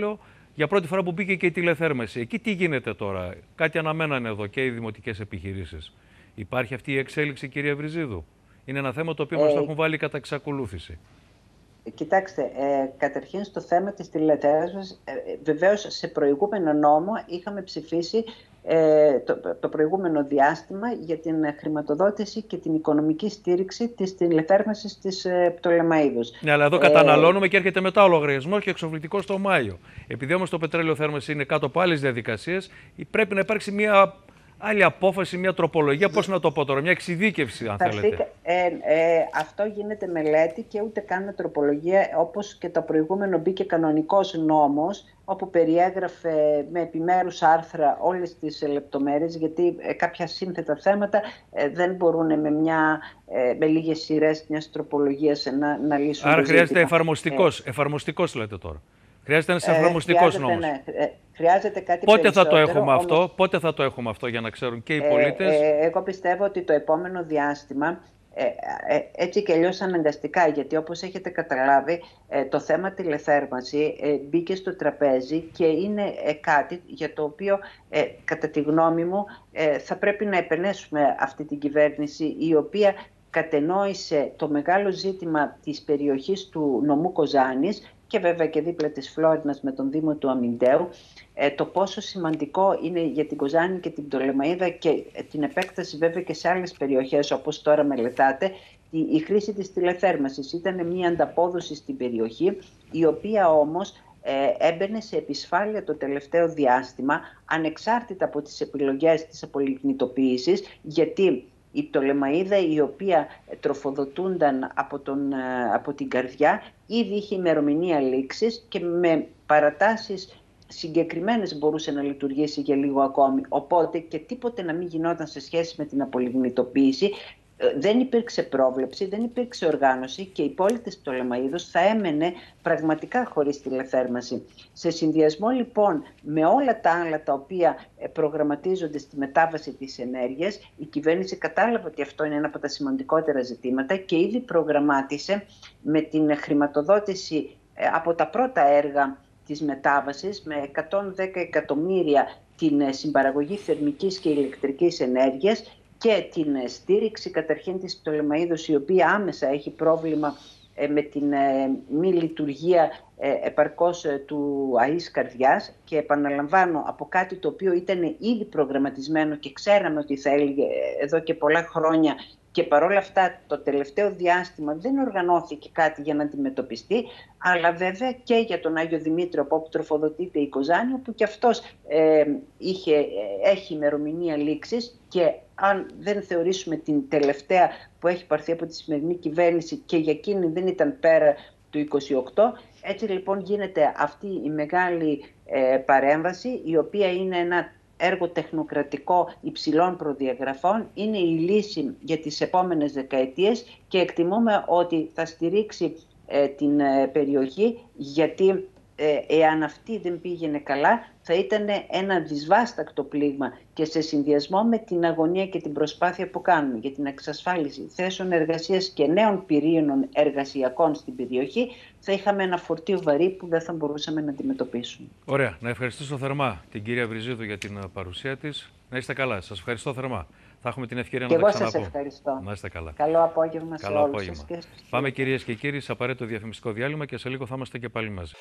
για πρώτη φορά που μπήκε και η τηλεθέρμανση. Εκεί τι γίνεται τώρα? Κάτι αναμένανε εδώ και οι δημοτικές επιχειρήσεις. Υπάρχει αυτή η εξέλιξη, κυρία Βριζίδου? Είναι ένα θέμα το οποίο ε, μας το έχουν βάλει κατά εξακολούθηση. Κοιτάξτε, ε, καταρχήν στο θέμα της τηλεθέρμανσης, ε, βεβαίως σε προηγούμενο νόμο είχαμε ψηφίσει ε, το, το προηγούμενο διάστημα για την χρηματοδότηση και την οικονομική στήριξη της τηλεθέρμανσης της ε, Πτολεμαΐδους. Ναι, αλλά εδώ ε, καταναλώνουμε και έρχεται μετά ο λογαριασμός και εξοφλητικός το Μάιο. Επειδή όμως το πετρέλαιο θέρμανση είναι κάτω από άλλες διαδικασίες, πρέπει να υπάρξει μια άλλη απόφαση, μια τροπολογία, πώς να το πω τώρα, μια εξειδίκευση, αν θέλετε. Ε, ε, αυτό γίνεται μελέτη και ούτε καν τροπολογία, όπως και το προηγούμενο μπήκε κανονικός νόμος, όπου περιέγραφε με επιμέρους άρθρα όλες τις λεπτομέρειες, γιατί ε, κάποια σύνθετα θέματα ε, δεν μπορούν με, μια, ε, με λίγες σειρές μιας τροπολογίας να, να λύσουν. Άρα χρειάζεται εφαρμοστικός, ε, εφαρμοστικός λέτε τώρα. Χρειάζεται ένας εφαρμοστικός ε, νόμος. Ναι, ε, χρειάζεται κάτι Πότε περισσότερο. θα το έχουμε όμως, αυτό, πότε θα το έχουμε αυτό για να ξέρουν και οι πολίτες. Ε, ε, εγώ πιστεύω ότι το επόμενο διάστημα, ε, ε, έτσι και αλλιώς αναγκαστικά, γιατί όπως έχετε καταλάβει, ε, το θέμα τηλεθέρμανση ε, μπήκε στο τραπέζι και είναι ε, κάτι για το οποίο, ε, κατά τη γνώμη μου, ε, θα πρέπει να επενέσουμε αυτή την κυβέρνηση, η οποία κατενόησε το μεγάλο ζήτημα της περιοχής του νομού Κοζάνης και βέβαια και δίπλα της Φλόρινας με τον Δήμο του Αμιντέου, ε, το πόσο σημαντικό είναι για την Κοζάνη και την Πτολεμαΐδα και ε, την επέκταση βέβαια και σε άλλες περιοχές όπως τώρα μελετάτε, η, η χρήση της τηλεθέρμανσης. Ήταν μια ανταπόδοση στην περιοχή, η οποία όμως ε, έμπαινε σε επισφάλεια το τελευταίο διάστημα, ανεξάρτητα από τις επιλογές της απολιγνητοποίησης, γιατί η Πτολεμαΐδα, η οποία τροφοδοτούνταν από, τον, από την καρδιά, ήδη είχε ημερομηνία λήξης και με παρατάσεις συγκεκριμένες μπορούσε να λειτουργήσει για λίγο ακόμη. Οπότε και τίποτε να μην γινόταν σε σχέση με την απολιγνητοποίηση. Δεν υπήρξε πρόβλεψη, δεν υπήρξε οργάνωση και η πόλη της Πτολεμαΐδος θα έμενε πραγματικά χωρίς τηλεθέρμανση. Σε συνδυασμό λοιπόν με όλα τα άλλα τα οποία προγραμματίζονται στη μετάβαση της ενέργειας, η κυβέρνηση κατάλαβε ότι αυτό είναι ένα από τα σημαντικότερα ζητήματα και ήδη προγραμμάτισε με την χρηματοδότηση από τα πρώτα έργα της μετάβασης με εκατόν δέκα εκατομμύρια την συμπαραγωγή θερμικής και ηλεκτρικής ενέργειας και την στήριξη καταρχήν της Πτολεμαΐδος, η οποία άμεσα έχει πρόβλημα ε, με την ε, μη λειτουργία ε, επαρκώς ε, του ΑΕΣ καρδιάς, και επαναλαμβάνω από κάτι το οποίο ήταν ήδη προγραμματισμένο και ξέραμε ότι θα έλεγε εδώ και πολλά χρόνια, και παρόλα αυτά το τελευταίο διάστημα δεν οργανώθηκε κάτι για να αντιμετωπιστεί, αλλά βέβαια και για τον Άγιο Δημήτριο, από όπου τροφοδοτείται η Κοζάνη, όπου και αυτός ε, είχε, έχει ημερομηνία λήξης, και αν δεν θεωρήσουμε την τελευταία που έχει πάρθει από τη σημερινή κυβέρνηση, και για εκείνη δεν ήταν πέρα του είκοσι οκτώ, έτσι λοιπόν γίνεται αυτή η μεγάλη ε, παρέμβαση, η οποία είναι ένα έργο τεχνοκρατικό υψηλών προδιαγραφών, είναι η λύση για τις επόμενες δεκαετίες και εκτιμούμε ότι θα στηρίξει ε, την ε, περιοχή, γιατί ε, εάν αυτή δεν πήγαινε καλά θα ήταν ένα δυσβάστακτο πλήγμα, και σε συνδυασμό με την αγωνία και την προσπάθεια που κάνουμε για την εξασφάλιση θέσεων εργασίας και νέων πυρήνων εργασιακών στην περιοχή, θα είχαμε ένα φορτίο βαρύ που δεν θα μπορούσαμε να αντιμετωπίσουμε. Ωραία. Να ευχαριστήσω θερμά την κυρία Βριζίδου για την παρουσία της. Να είστε καλά. Σας ευχαριστώ θερμά. Θα έχουμε την ευκαιρία και να τα ξαναπώ. ξαναπώ. Σας ευχαριστώ. Να είστε καλά. Καλό απόγευμα σε Καλό όλους απόγευμα. σας. Πάμε κυρίες και κύριοι σε απαραίτητο διαφημιστικό διάλειμμα και σε λίγο θα είμαστε και πάλι μαζί.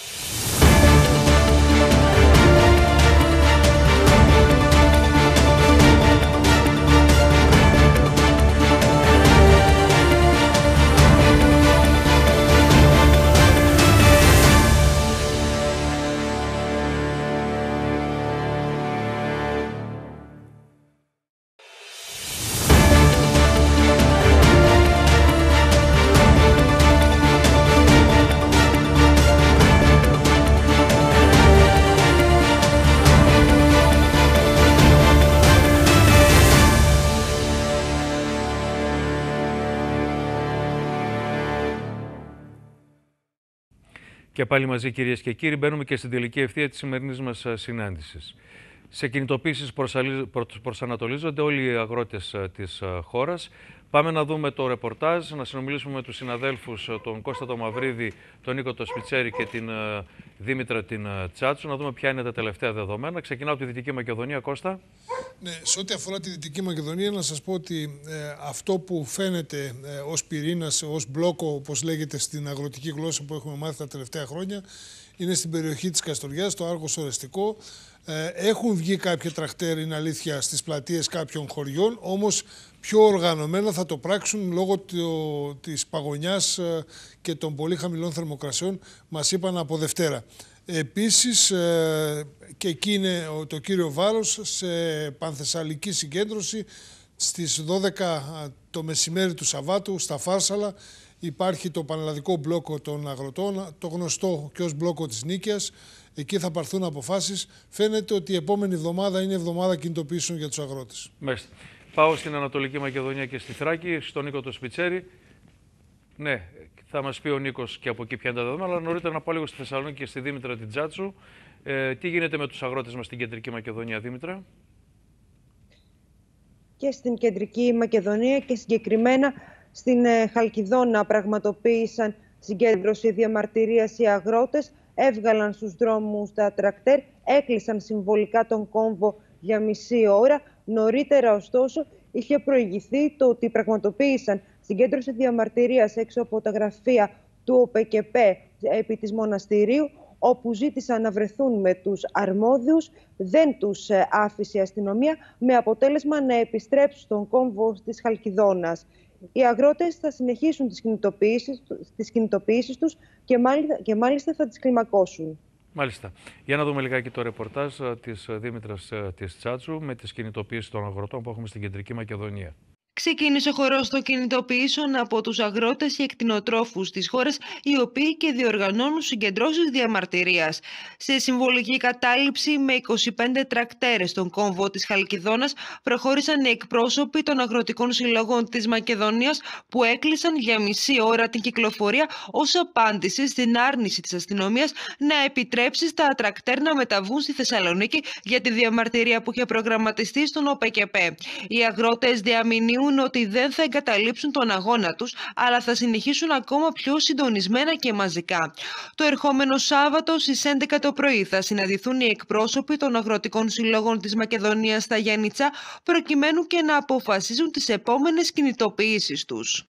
Και πάλι μαζί, κυρίες και κύριοι, μπαίνουμε και στην τελική ευθεία της σημερινής μας συνάντησης. Σε κινητοποίησεις προσανατολίζονται όλοι οι αγρότες της χώρας. Πάμε να δούμε το ρεπορτάζ, να συνομιλήσουμε με τους συναδέλφους, τον Κώστα τον Μαυρίδη, τον Νίκο τον Σπιτσέρη και την Δήμητρα την Τσάτσου. Να δούμε ποια είναι τα τελευταία δεδομένα. Ξεκινάω από τη Δυτική Μακεδονία, Κώστα. Ναι, σε ό,τι αφορά τη Δυτική Μακεδονία, να σας πω ότι ε, αυτό που φαίνεται ε, ως πυρήνας, ως μπλόκο, όπως λέγεται στην αγροτική γλώσσα που έχουμε μάθει τα τελευταία χρόνια, είναι στην περιοχή της Καστοριάς, το Άργος Ορεστικό. Ε, έχουν βγει κάποια τρακτέρ, είναι αλήθεια, στις πλατείες κάποιων χωριών, όμως πιο οργανωμένα θα το πράξουν λόγω το, της παγωνιάς ε, και των πολύ χαμηλών θερμοκρασιών, μας είπαν από Δευτέρα. Επίσης, ε, και εκεί είναι το κύριο βάρος, σε πανθεσσαλική συγκέντρωση στις δώδεκα το μεσημέρι του Σαββάτου στα Φάρσαλα υπάρχει το πανελλαδικό μπλόκο των αγροτών, το γνωστό και ως μπλόκο της Νίκαιας. Εκεί θα πάρθουν αποφάσεις. Φαίνεται ότι η επόμενη εβδομάδα είναι εβδομάδα κινητοποιήσεων για τους αγρότες. Μάλιστα. Πάω στην Ανατολική Μακεδονία και στη Θράκη, στον Νίκο το Σπιτσέρη. Ναι, θα μας πει ο Νίκος και από εκεί ποια είναι τα δεδομένα, αλλά νωρίτερα να πάω λίγο στη Θεσσαλονίκη και στη Δήμητρα την Τσάτσου. Ε, τι γίνεται με τους αγρότες μας στην Κεντρική Μακεδονία, Δήμητρα? Και στην Κεντρική Μακεδονία και συγκεκριμένα στην ε, Χαλκιδόνα πραγματοποίησαν συγκέντρωση διαμαρτυρίας οι αγρότες, έβγαλαν στους δρόμους τα τρακτέρ, έκλεισαν συμβολικά τον κόμβο για μισή ώρα. Νωρίτερα, ωστόσο, είχε προηγηθεί το ότι πραγματοποίησαν συγκέντρωση διαμαρτυρίας έξω από τα γραφεία του ΟΠΕΚΕΠΕ επί της Μοναστηρίου, όπου ζήτησαν να βρεθούν με τους αρμόδιους, δεν τους άφησε η αστυνομία, με αποτέλεσμα να επιστρέψουν στον κόμβο της Χαλκιδόνας. Οι αγρότες θα συνεχίσουν τις κινητοποιήσεις, τις κινητοποιήσεις τους και μάλιστα, και μάλιστα θα τις κλιμακώσουν. Μάλιστα. Για να δούμε λιγάκι το ρεπορτάζ της Δήμητρας της Τσάτσου με τις κινητοποιήσεις των αγροτών που έχουμε στην Κεντρική Μακεδονία. Ξεκίνησε ο χορός των κινητοποιήσεων από τους αγρότες και εκτινοτρόφους της χώρας, οι οποίοι και διοργανώνουν συγκεντρώσεις διαμαρτυρίας. Σε συμβολική κατάληψη με είκοσι πέντε τρακτέρες στον κόμβο της Χαλκιδόνας προχώρησαν οι εκπρόσωποι των αγροτικών συλλόγων της Μακεδονίας, που έκλεισαν για μισή ώρα την κυκλοφορία ως απάντηση στην άρνηση της αστυνομίας να επιτρέψει στα τρακτέρ να μεταβούν στη Θεσσαλονίκη για τη διαμαρτυρία που είχε προγραμματιστεί στον ΟΠΕΚΕΠΕ. Οι αγρότες διαμηνύουν ότι δεν θα εγκαταλείψουν τον αγώνα τους, αλλά θα συνεχίσουν ακόμα πιο συντονισμένα και μαζικά. Το ερχόμενο Σάββατο στις έντεκα το πρωί θα συναντηθούν οι εκπρόσωποι των αγροτικών συλλόγων της Μακεδονίας στα Γιάννητσά, προκειμένου και να αποφασίζουν τις επόμενες κινητοποιήσεις τους.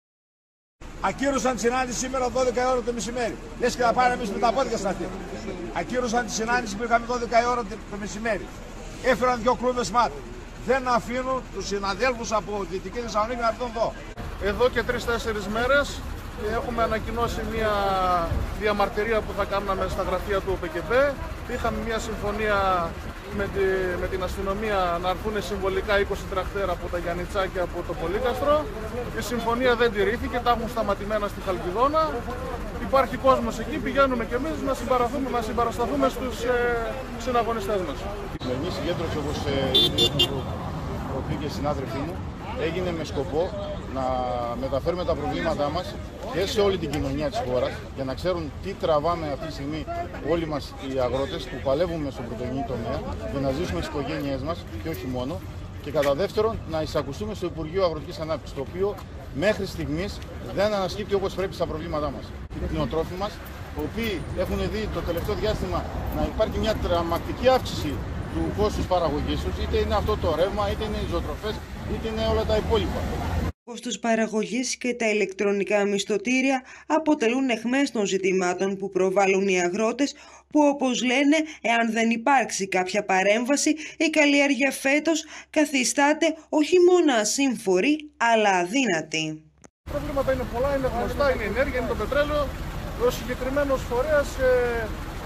Ακύρωσαν τη συνάντηση σήμερα δώδεκα ώρα το μεσημέρι. Λες και θα πάρουμε εμείς με τα πόδια στην αυτή. Ακύρωσαν τη συνάντηση που είχαμε δώδεκα ώρα το μεσημέρι. Έφεραν δύο κλούβες μάτ. Δεν αφήνουν τους συναδέλφους από Δυτική Θεσσαλονίκη να έρθουν εδώ. Εδώ και τρεις-τέσσερις μέρες έχουμε ανακοινώσει μια διαμαρτυρία που θα κάναμε στα γραφεία του ΟΠΕΚΕΠΕ. Είχαμε μια συμφωνία με, τη, με την αστυνομία να έρθουν συμβολικά είκοσι τρακτέρα από τα Γιάννητσά και από το Πολύκαστρο. Η συμφωνία δεν τηρήθηκε, τα έχουν σταματημένα στη Χαλκιδόνα. Υπάρχει κόσμος εκεί, πηγαίνουμε κι εμείς να, να συμπαρασταθούμε στους ε, συναγωνιστές μας. Η σημερινή συγκέντρωση, όπως ε, έχουν προπεί και οι συνάδελφοί μου, έγινε με σκοπό να μεταφέρουμε τα προβλήματά μας και σε όλη την κοινωνία της χώρας, για να ξέρουν τι τραβάμε αυτή τη στιγμή όλοι μας οι αγρότες που παλεύουμε στον πρωτογενή τομέα για να ζήσουμε τις οικογένειές μας και όχι μόνο. Και κατά δεύτερον, να εισακουστούμε στο Υπουργείο Αγροτικής Ανάπτυξης, το οποίο μέχρι στιγμής δεν ανασκύπτει όπως πρέπει στα προβλήματά μας. Οι κτηνοτρόφοι μας, οι οποίοι έχουν δει το τελευταίο διάστημα να υπάρχει μια δραματική αύξηση του κόστους παραγωγής τους, είτε είναι αυτό το ρεύμα, είτε είναι οι ζωοτροφές, είτε είναι όλα τα υπόλοιπα. Ο κόστος παραγωγής και τα ηλεκτρονικά μισθωτήρια αποτελούν αιχμές των ζητημάτων που προβάλλουν οι αγρότες, που, όπως λένε, εάν δεν υπάρξει κάποια παρέμβαση, η καλλιέργεια φέτος καθιστάται όχι μόνο ασύμφορη, αλλά αδύνατη. Τα προβλήματα είναι πολλά, είναι γνωστά, είναι η ενέργεια, είναι το πετρέλαιο. Ο συγκεκριμένος φορέας ε,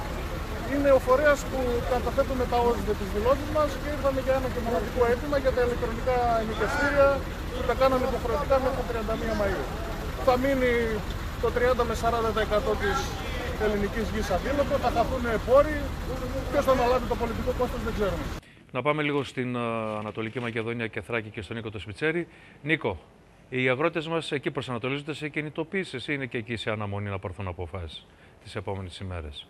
είναι ο φορέας που καταθέτουμε τα όρια της δηλώσεις μας και ήρθαμε για ένα και μοναδικό αίτημα για τα ηλεκτρονικά ενοικιαστήρια που τα κάναμε υποχρεωτικά μέχρι τριάντα μία Μαΐου. Θα μείνει το τριάντα με σαράντα τοις εκατό της ελληνικής γης αδύνατο, θα χαθούν πόροι. Ποιος θα αναλάβει το πολιτικό κόστος δεν ξέρουμε. Να πάμε λίγο στην uh, Ανατολική Μακεδονία και Θράκη και στον Νίκο το Σπιτσέρη. Νίκο, οι αγρότες μας εκεί προσανατολίζονται σε κινητοποίησεις ή είναι και εκεί σε αναμονή να πάρθουν αποφάσεις τις επόμενες ημέρες?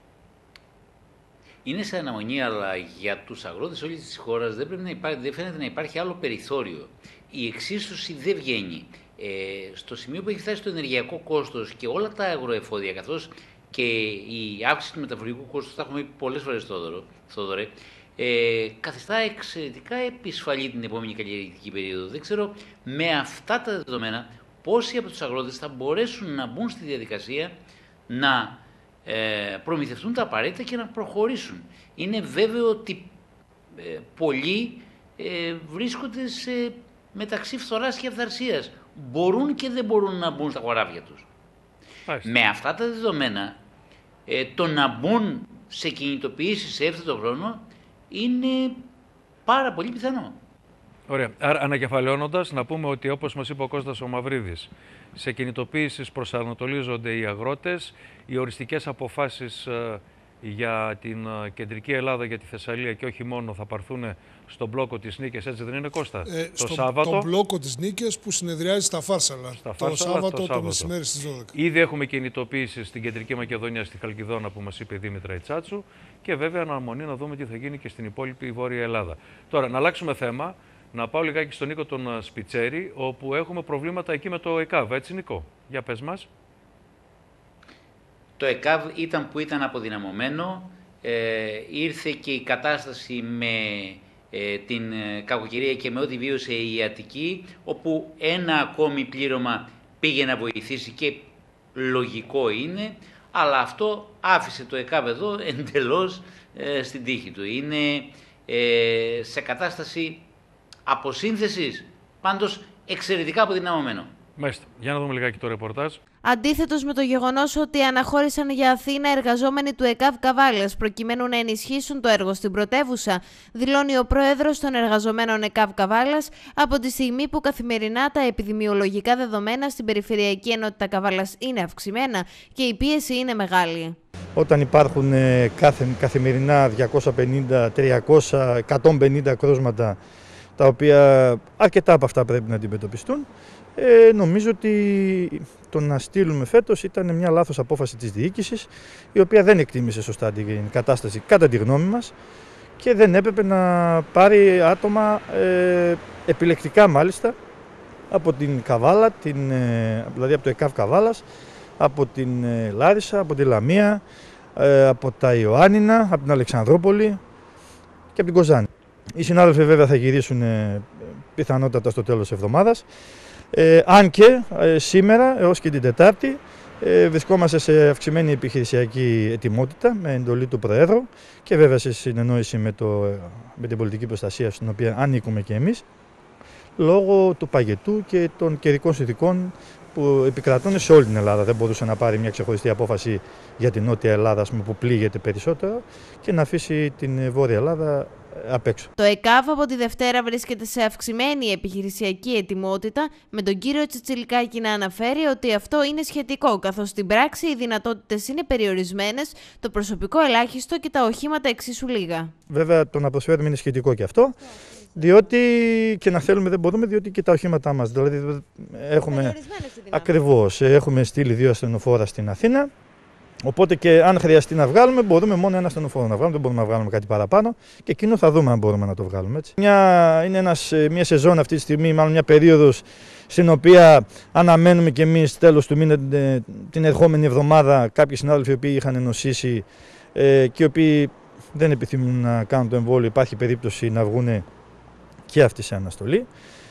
Είναι σε αναμονή, αλλά για τους αγρότες όλης της χώρας δεν, πρέπει να υπάρχει, δεν φαίνεται να υπάρχει άλλο περιθώριο. Η εξίσωση δεν βγαίνει. Ε, στο σημείο που έχει φτάσει το ενεργειακό κόστος και όλα τα αγροεφόδια, καθώς και η αύξηση του μεταφορικού κόστους, τα έχουμε πει πολλές φορές, Θόδωρε, ε, καθιστά εξαιρετικά επισφαλή την επόμενη καλλιεργητική περίοδο. Δεν ξέρω με αυτά τα δεδομένα πόσοι από τους αγρότες θα μπορέσουν να μπουν στη διαδικασία να ε, προμηθευτούν τα απαραίτητα και να προχωρήσουν. Είναι βέβαιο ότι ε, πολλοί ε, βρίσκονται σε, μεταξύ φθοράς και αυθαρσίας. Μπορούν και δεν μπορούν να μπουν στα χωράφια τους. Άχι. Με αυτά τα δεδομένα, ε, το να μπουν σε κινητοποιήσεις σε έφθετο χρόνο είναι πάρα πολύ πιθανό. Ωραία. Άρα, ανακεφαλαιώνοντας, να πούμε ότι όπως μας είπε ο Κώστας ο Μαυρίδης, σε κινητοποίησεις προσανατολίζονται οι αγρότες, οι οριστικές αποφάσεις ε, για την ε, κεντρική Ελλάδα, για τη Θεσσαλία και όχι μόνο, θα πάρθουν στον μπλόκο της Νίκης, έτσι δεν είναι, Κώστα? Ε, το στο, Σάββατο. Το μπλόκο της Νίκης που συνεδριάζει στα Φάρσαλα, στα το, Φάρσαλα Σάββατο, το Σάββατο το μεσημέρι στις δώδεκα. Ήδη έχουμε κινητοποίησεις στην Κεντρική Μακεδονία, στη Χαλκιδόνα που μας είπε η Δήμητρα Ιτσάτσου και βέβαια αναμονή να δούμε τι θα γίνει και στην υπόλοιπη Βόρεια Ελλάδα. Τώρα, να αλλάξουμε θέμα, να πάω λιγάκι στον Νίκο τον Σπιτσέρη, όπου έχουμε προβλήματα εκεί με το ΕΚΑΒ, έτσι Νίκο? Για πες μας. Το ΕΚΑΒ ήταν που ήταν αποδυναμωμένο, ε, ήρθε και η κατάσταση με ε, την ε, κακοκαιρία και με ό,τι βίωσε η Αττική, όπου ένα ακόμη πλήρωμα πήγε να βοηθήσει και λογικό είναι, αλλά αυτό άφησε το ΕΚΑΒ εδώ εντελώς ε, στην τύχη του. Είναι ε, σε κατάσταση αποσύνθεσης, πάντως εξαιρετικά αποδυναμωμένο. Μάλιστα. Για να δούμε λιγάκι το ρεπορτάζ. Αντίθετος με το γεγονός ότι αναχώρησαν για Αθήνα εργαζόμενοι του ΕΚΑΒ Καβάλας προκειμένου να ενισχύσουν το έργο στην πρωτεύουσα, δηλώνει ο πρόεδρος των εργαζομένων ΕΚΑΒ Καβάλας, από τη στιγμή που καθημερινά τα επιδημιολογικά δεδομένα στην Περιφερειακή Ενότητα Καβάλας είναι αυξημένα και η πίεση είναι μεγάλη. Όταν υπάρχουν ε, κάθε, καθημερινά διακόσια πενήντα, τριακόσια, εκατόν πενήντα κρούσματα, τα οποία αρκετά από αυτά πρέπει να αντιμετωπιστούν, ε, νομίζω ότι το να στείλουμε φέτος ήταν μια λάθος απόφαση της διοίκησης, η οποία δεν εκτίμησε σωστά την κατάσταση κατά τη γνώμη μας και δεν έπρεπε να πάρει άτομα ε, επιλεκτικά μάλιστα από την Καβάλα, την, ε, δηλαδή από το ΕΚΑΒ Καβάλας, από την ε, Λάρισα, από τη Λαμία, ε, από τα Ιωάννινα, από την Αλεξανδρόπολη και από την Κοζάνη. Οι συνάδελφοι βέβαια θα γυρίσουν ε, πιθανότατα στο τέλος της εβδομάδας. Ε, αν και ε, σήμερα έως και την Τετάρτη ε, βρισκόμαστε σε αυξημένη επιχειρησιακή ετοιμότητα με εντολή του Προέδρου και βέβαια σε συνεννόηση με, το, με την πολιτική προστασία στην οποία ανήκουμε και εμείς, λόγω του παγετού και των καιρικών συνθηκών που επικρατούν σε όλη την Ελλάδα. Δεν μπορούσε να πάρει μια ξεχωριστή απόφαση για την Νότια Ελλάδα, που πλήγεται περισσότερο, και να αφήσει την Βόρεια Ελλάδα απ' έξω. Το ΕΚΑΒ από τη Δευτέρα βρίσκεται σε αυξημένη επιχειρησιακή ετοιμότητα, με τον κύριο Τσιτσιλικάκη να αναφέρει ότι αυτό είναι σχετικό, καθώς στην πράξη οι δυνατότητες είναι περιορισμένες, το προσωπικό ελάχιστο και τα οχήματα εξίσου λίγα. Βέβαια, το να προσφέρουμε είναι σχετικό και αυτό, διότι και να θέλουμε δεν μπορούμε, διότι και τα οχήματά μας. Δηλαδή, έχουμε, ακριβώς, έχουμε στείλει δύο ασθενοφόρα στην Αθήνα. Οπότε και αν χρειαστεί να βγάλουμε, μπορούμε μόνο ένα ασθενοφόρο να βγάλουμε, δεν μπορούμε να βγάλουμε κάτι παραπάνω και εκείνο θα δούμε αν μπορούμε να το βγάλουμε. Έτσι. Μια, είναι ένας, μια σεζόν αυτή τη στιγμή, μάλλον μια περίοδος στην οποία αναμένουμε και εμείς τέλος του μήνα την, την ερχόμενη εβδομάδα κάποιοι συνάδελφοι οι οποίοι είχαν νοσήσει ε, και οι οποίοι δεν επιθυμούν να κάνουν το εμβόλιο, υπάρχει περίπτωση να βγουν και αυτοί σε αναστολή.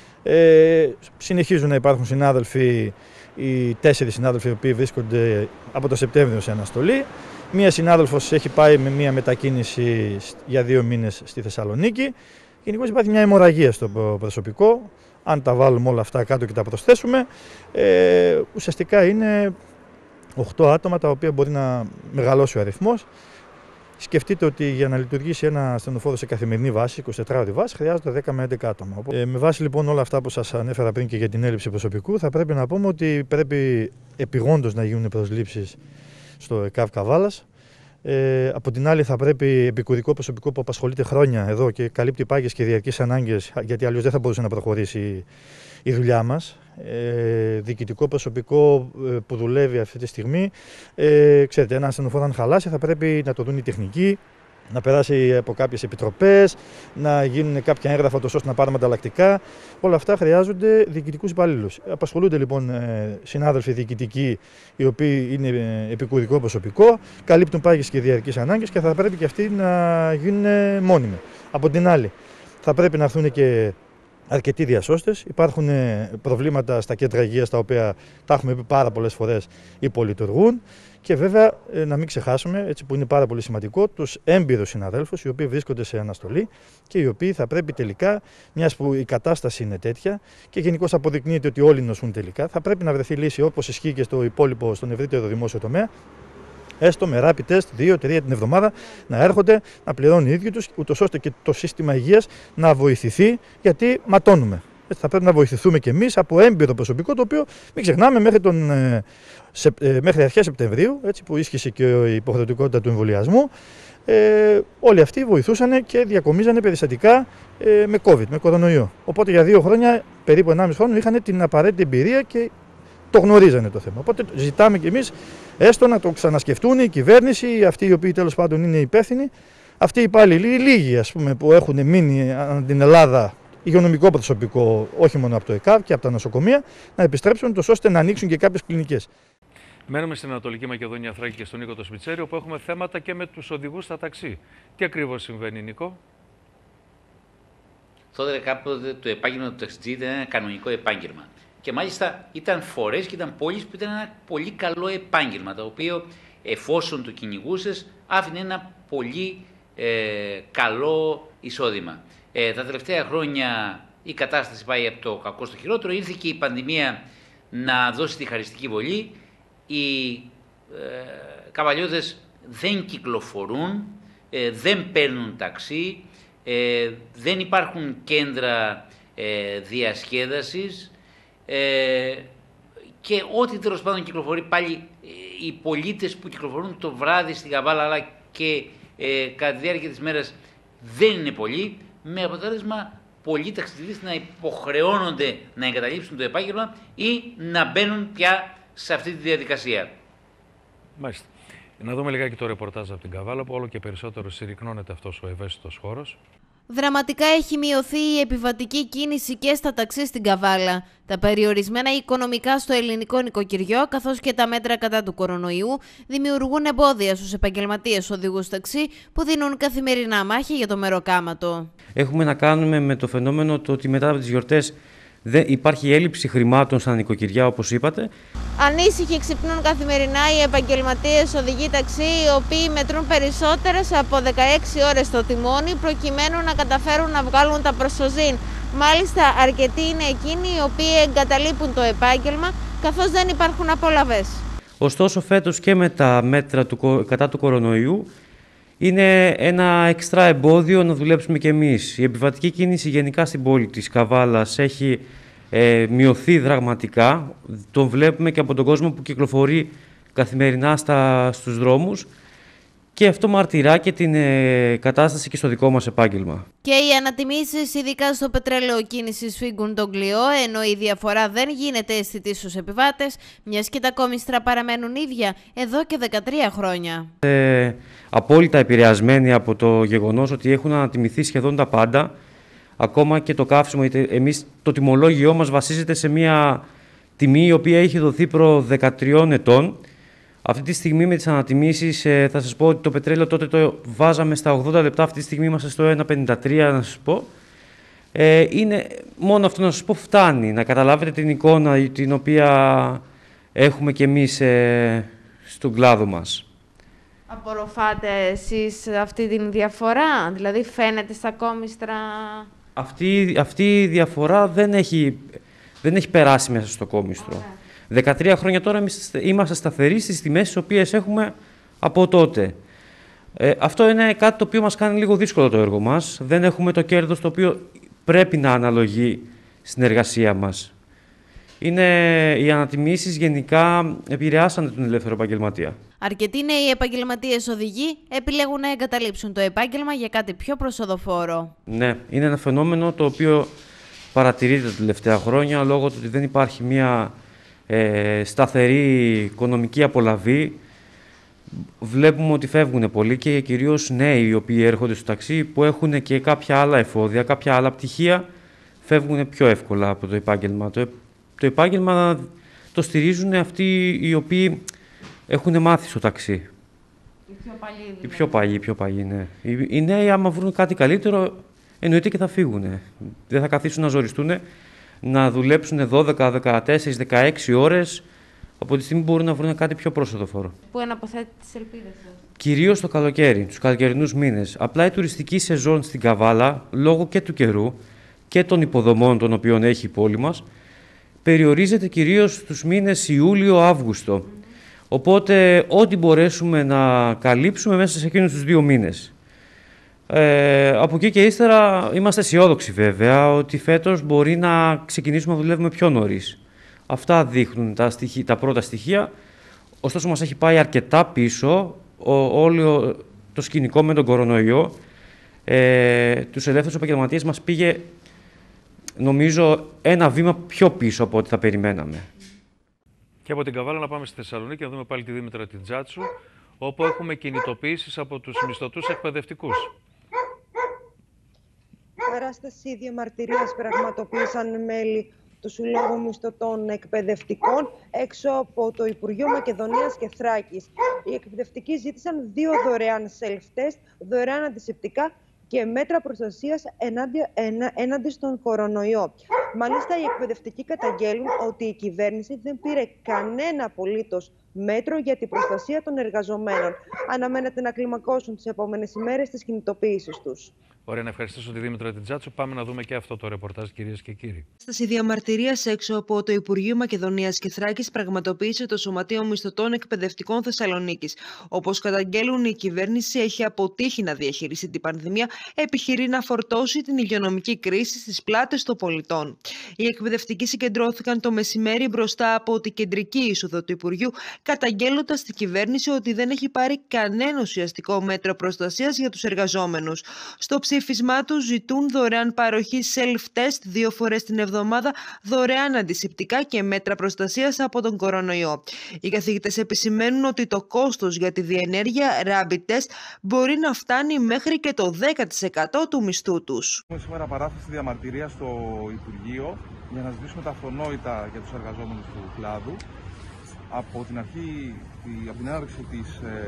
Ε, συνεχίζουν να υπάρχουν συνάδελφοι, οι τέσσερις συνάδελφοι οι οποίοι βρίσκονται από το Σεπτέμβριο σε αναστολή. Μία συνάδελφος έχει πάει με μία μετακίνηση για δύο μήνες στη Θεσσαλονίκη. Γενικώς υπάρχει μια αιμορραγία στο προσωπικό. Αν τα βάλουμε όλα αυτά κάτω και τα προσθέσουμε, ε, ουσιαστικά είναι οκτώ άτομα, τα οποία μπορεί να μεγαλώσει ο αριθμός. Σκεφτείτε ότι για να λειτουργήσει ένα ασθενοφόρο σε καθημερινή βάση, εικοσιτετράωρη βάση, χρειάζονται δέκα με έντεκα άτομα. Ε, με βάση λοιπόν όλα αυτά που σας ανέφερα πριν και για την έλλειψη προσωπικού, θα πρέπει να πούμε ότι πρέπει επιγόντως να γίνουν προσλήψεις στο ΕΚΑΒ Καβάλας. Ε, από την άλλη, θα πρέπει επικουρικό προσωπικό που απασχολείται χρόνια εδώ και καλύπτει πάγιες και διαρκείς ανάγκες, γιατί αλλιώς δεν θα μπορούσε να προχωρήσει η δουλειά μας. Ε, διοικητικό προσωπικό ε, που δουλεύει αυτή τη στιγμή. Ε, ξέρετε, ένα ασθενοφόρο αν χαλάσει θα πρέπει να το δουν οι τεχνικοί, να περάσει από κάποιες επιτροπές, να γίνουν κάποια έγγραφα ώστε να πάρουμε ανταλλακτικά. Όλα αυτά χρειάζονται διοικητικούς υπαλλήλους. Απασχολούνται λοιπόν συνάδελφοι διοικητικοί, οι οποίοι είναι επικουρικό προσωπικό, καλύπτουν πάγιες και διαρκείς ανάγκες και θα πρέπει και αυτοί να γίνουν μόνιμοι. Από την άλλη, θα πρέπει να έρθουν και αρκετοί διασώστες. Υπάρχουν προβλήματα στα κέντρα υγείας, τα οποία τα έχουμε πει πάρα πολλές φορές, υπολειτουργούν. Και βέβαια να μην ξεχάσουμε, έτσι που είναι πάρα πολύ σημαντικό, τους έμπειρους συναδέλφους, οι οποίοι βρίσκονται σε αναστολή και οι οποίοι θα πρέπει τελικά, μιας που η κατάσταση είναι τέτοια και γενικώς αποδεικνύεται ότι όλοι νοσούν τελικά, θα πρέπει να βρεθεί λύση όπως ισχύει και στο υπόλοιπο, στον ευρύτερο δημόσιο τομέα. Έστω με rapid test δύο τρία την εβδομάδα να έρχονται, να πληρώνουν οι ίδιοι τους, ούτως ώστε και το σύστημα υγείας να βοηθηθεί, γιατί ματώνουμε. Έτσι θα πρέπει να βοηθηθούμε κι εμείς από έμπειρο προσωπικό, το οποίο μην ξεχνάμε μέχρι, τον, ε, σε, ε, μέχρι αρχές Σεπτεμβρίου, έτσι, που ίσχυσε και η υποχρεωτικότητα του εμβολιασμού, ε, όλοι αυτοί βοηθούσαν και διακομίζανε περιστατικά ε, με COVID, με κορονοϊό. Οπότε για δύο χρόνια, περίπου ενάμιση χρόνο, είχαν την απαραίτητη εμπειρία και το γνωρίζανε το θέμα. Οπότε ζητάμε κι εμείς έστω να το ξανασκεφτούν η κυβέρνηση, αυτοί οι οποίοι τέλος πάντων είναι υπεύθυνοι, αυτοί οι υπάλληλοι, λίγοι ας πούμε, που έχουν μείνει ανά την Ελλάδα, υγειονομικό προσωπικό, όχι μόνο από το ΕΚΑΒ και από τα νοσοκομεία, να επιστρέψουν τόσο ώστε να ανοίξουν και κάποιες κλινικές. Μένουμε στην Ανατολική Μακεδονία, Θράκη και στον Νίκο το Σμιτσέρη, όπου έχουμε θέματα και με τους οδηγούς στα ταξί. Τι ακριβώς συμβαίνει, Νίκο? Τότε κάποτε το επάγγελμα του ταξιτζή ήταν ένα κανονικό επάγγελμα. Και μάλιστα ήταν φορές και ήταν πόλεις που ήταν ένα πολύ καλό επάγγελμα, το οποίο εφόσον το κυνηγούσες άφηνε ένα πολύ ε, καλό εισόδημα. Ε, τα τελευταία χρόνια η κατάσταση πάει από το κακό στο χειρότερο. Ήρθε και η πανδημία να δώσει τη χαριστική βολή. Οι ε, καβαλιώτες δεν κυκλοφορούν, ε, δεν παίρνουν ταξί, ε, δεν υπάρχουν κέντρα ε, διασκέδασης ε, και ό,τι τέλος πάντων κυκλοφορεί πάλι ε, οι πολίτες που κυκλοφορούν το βράδυ στην Καβάλα αλλά και ε, κατά τη διάρκεια της μέρας δεν είναι πολλοί, με αποτέλεσμα πολλοί ταξιδιώτες να υποχρεώνονται να εγκαταλείψουν το επάγγελμα ή να μπαίνουν πια σε αυτή τη διαδικασία. Μάλιστα. Να δούμε λιγάκι το ρεπορτάζ από την Καβάλα, που όλο και περισσότερο συρρυκνώνεται αυτός ο ευαίσθητος χώρος. Δραματικά έχει μειωθεί η επιβατική κίνηση και στα ταξί στην Καβάλα. Τα περιορισμένα οικονομικά στο ελληνικό νοικοκυριό, καθώς και τα μέτρα κατά του κορονοϊού, δημιουργούν εμπόδια στους επαγγελματίες οδηγούς ταξί που δίνουν καθημερινά μάχη για το μεροκάματο. Έχουμε να κάνουμε με το φαινόμενο το ότι μετά από τις γιορτές δεν υπάρχει έλλειψη χρημάτων στα νοικοκυριά, όπως είπατε. Ανήσυχοι ξυπνούν καθημερινά οι επαγγελματίες οδηγοί ταξί, οι οποίοι μετρούν περισσότερες από δεκαέξι ώρες στο τιμόνι, προκειμένου να καταφέρουν να βγάλουν τα προσωζήν. Μάλιστα, αρκετοί είναι εκείνοι οι οποίοι εγκαταλείπουν το επάγγελμα, καθώς δεν υπάρχουν απολαβές. Ωστόσο, φέτος και με τα μέτρα του, κατά του κορονοϊού, είναι ένα εξτρά εμπόδιο να δουλέψουμε κι εμείς. Η επιβατική κίνηση γενικά στην πόλη της Καβάλας έχει ε, μειωθεί δραματικά. Το βλέπουμε και από τον κόσμο που κυκλοφορεί καθημερινά στα, στους δρόμους και αυτό μαρτυρά και την ε, κατάσταση και στο δικό μας επάγγελμα. Και οι ανατιμήσεις, ειδικά στο πετρέλαιο κίνησης, φύγουν τον κλειό, ενώ η διαφορά δεν γίνεται αισθητή στους επιβάτες, μιας και τα κόμιστρα παραμένουν ίδια εδώ και δεκατρία χρόνια. Ε, απόλυτα επηρεασμένοι από το γεγονός ότι έχουν ανατιμηθεί σχεδόν τα πάντα, ακόμα και το καύσιμο. Εμείς το τιμολόγιό μας βασίζεται σε μια τιμή η οποία έχει δοθεί προ δεκατριών ετών. Αυτή τη στιγμή με τις ανατιμήσεις ε, θα σας πω ότι το πετρέλαιο τότε το βάζαμε στα ογδόντα λεπτά, αυτή τη στιγμή είμαστε στο ένα πενήντα τρία να σας πω. Ε, είναι, μόνο αυτό να σας πω φτάνει, να καταλάβετε την εικόνα την οποία έχουμε κι εμείς ε, στον κλάδο μας. Απορροφάτε εσείς αυτή την διαφορά, δηλαδή φαίνεται στα κόμιστρα? Αυτή, αυτή η διαφορά δεν έχει, δεν έχει περάσει μέσα στο κόμιστρο. Okay. δεκατρία χρόνια τώρα είμαστε σταθεροί στις τιμές τις οποίες έχουμε από τότε. Ε, αυτό είναι κάτι το οποίο μας κάνει λίγο δύσκολο το έργο μας. Δεν έχουμε το κέρδος το οποίο πρέπει να αναλογεί στην εργασία μας. Είναι, οι ανατιμήσεις γενικά επηρεάσανε τον ελεύθερο επαγγελματία. Αρκετοί νέοι επαγγελματίες οδηγοί επιλέγουν να εγκαταλείψουν το επάγγελμα για κάτι πιο προσοδοφόρο. Ναι, είναι ένα φαινόμενο το οποίο παρατηρείται τα τελευταία χρόνια λόγω του ότι δεν υπάρχει μια ε, σταθερή οικονομική απολαβή. βλέπουμε ότι φεύγουν πολλοί και κυρίως νέοι οι οποίοι έρχονται στο ταξί που έχουν και κάποια άλλα εφόδια, κάποια άλλα πτυχία, φεύγουν πιο εύκολα από το επάγγελμα. Το, το επάγγελμα το στηρίζουν αυτοί οι οποίοι έχουν μάθει στο ταξί. Οι πιο παλιοί, δηλαδή. Οι πιο παλιοί, οι πιο παλιοί, ναι. Οι, οι νέοι, άμα βρουν κάτι καλύτερο, εννοείται και θα φύγουν. Δεν θα καθίσουν να ζοριστούν, να δουλέψουν δώδεκα, δεκατέσσερα, δεκαέξι ώρες, από τη στιγμή μπορούν να βρουν κάτι πιο πρόσθετοφόρο. Πού αναποθέτει τις ελπίδες σας? Κυρίως το καλοκαίρι, τους καλοκαιρινούς μήνες. Απλά η τουριστική σεζόν στην Καβάλα, λόγω και του καιρού και των υποδομών των οποίων έχει η πόλη μας, περιορίζεται κυρίως στους μήνες Ιούλιο-Αύγουστο. Οπότε, ό,τι μπορέσουμε να καλύψουμε μέσα σε εκείνους τους δύο μήνες. Ε, από εκεί και ύστερα είμαστε αισιόδοξοι βέβαια ότι φέτος μπορεί να ξεκινήσουμε να δουλεύουμε πιο νωρίς. Αυτά δείχνουν τα, στοιχεία, τα πρώτα στοιχεία. Ωστόσο, μας έχει πάει αρκετά πίσω ο, όλο το σκηνικό με τον κορονοϊό. Ε, τους ελεύθερους επαγγελματίες μας πήγε, νομίζω, ένα βήμα πιο πίσω από ό,τι θα περιμέναμε. Και από την Καβάλα να πάμε στη Θεσσαλονίκη, να δούμε πάλι τη Δήμητρα Τιτζάτσου, όπου έχουμε κινητοποιήσεις από τους μισθωτούς εκπαιδευτικούς. Παράσταση διαμαρτυρίας πραγματοποίησαν μέλη του Συλλόγου Μισθωτών Εκπαιδευτικών έξω από το Υπουργείο Μακεδονίας και Θράκης. Οι εκπαιδευτικοί ζήτησαν δύο δωρεάν self-test, δωρεάν αντισηπτικά και μέτρα προστασίας ενάντι, ενά, έναντι στον κορονοϊό. Μάλιστα, οι εκπαιδευτικοί καταγγέλουν ότι η κυβέρνηση δεν πήρε κανένα απολύτως μέτρο για την προστασία των εργαζομένων. Αναμένεται να κλιμακώσουν τις επόμενες ημέρες τις κινητοποιήσεις τους. Ωραία, να ευχαριστήσω τη Δήμητρα Τιτζάτσου. Πάμε να δούμε και αυτό το ρεπορτάζ, κυρίες και κύριοι. Στη διαμαρτυρία έξω από το Υπουργείο Μακεδονίας και Θράκης πραγματοποίησε το Σωματείο Μισθωτών Εκπαιδευτικών Θεσσαλονίκης. Όπως καταγγέλουν, η κυβέρνηση έχει αποτύχει να διαχειριστεί την πανδημία, επιχειρεί να φορτώσει την υγειονομική κρίση στις πλάτες των πολιτών. Οι εκπαιδευτικοί συγκεντρώθηκαν το μεσημέρι μπροστά από την κεντρική είσοδο του Υπουργείου, καταγγέλλοντας στην κυβέρνηση ότι δεν έχει πάρει κανένα ουσιαστικό μέτρο προστασίας για τους εργαζόμενους. Στο ψήφισμά του ζητούν δωρεάν παροχή self-test δύο φορές την εβδομάδα, δωρεάν αντισηπτικά και μέτρα προστασίας από τον κορονοϊό. Οι καθηγητές επισημαίνουν ότι το κόστος για τη διενέργεια rapid test μπορεί να φτάνει μέχρι και το δέκα τοις εκατό του μισθού τους. Έχουμε σήμερα παράσταση διαμαρτυρία στο Υπουργείο για να ζητήσουμε τα αυτονόητα για τους εργαζόμενους του κλάδου. Από την αρχή, από την έναρξη της,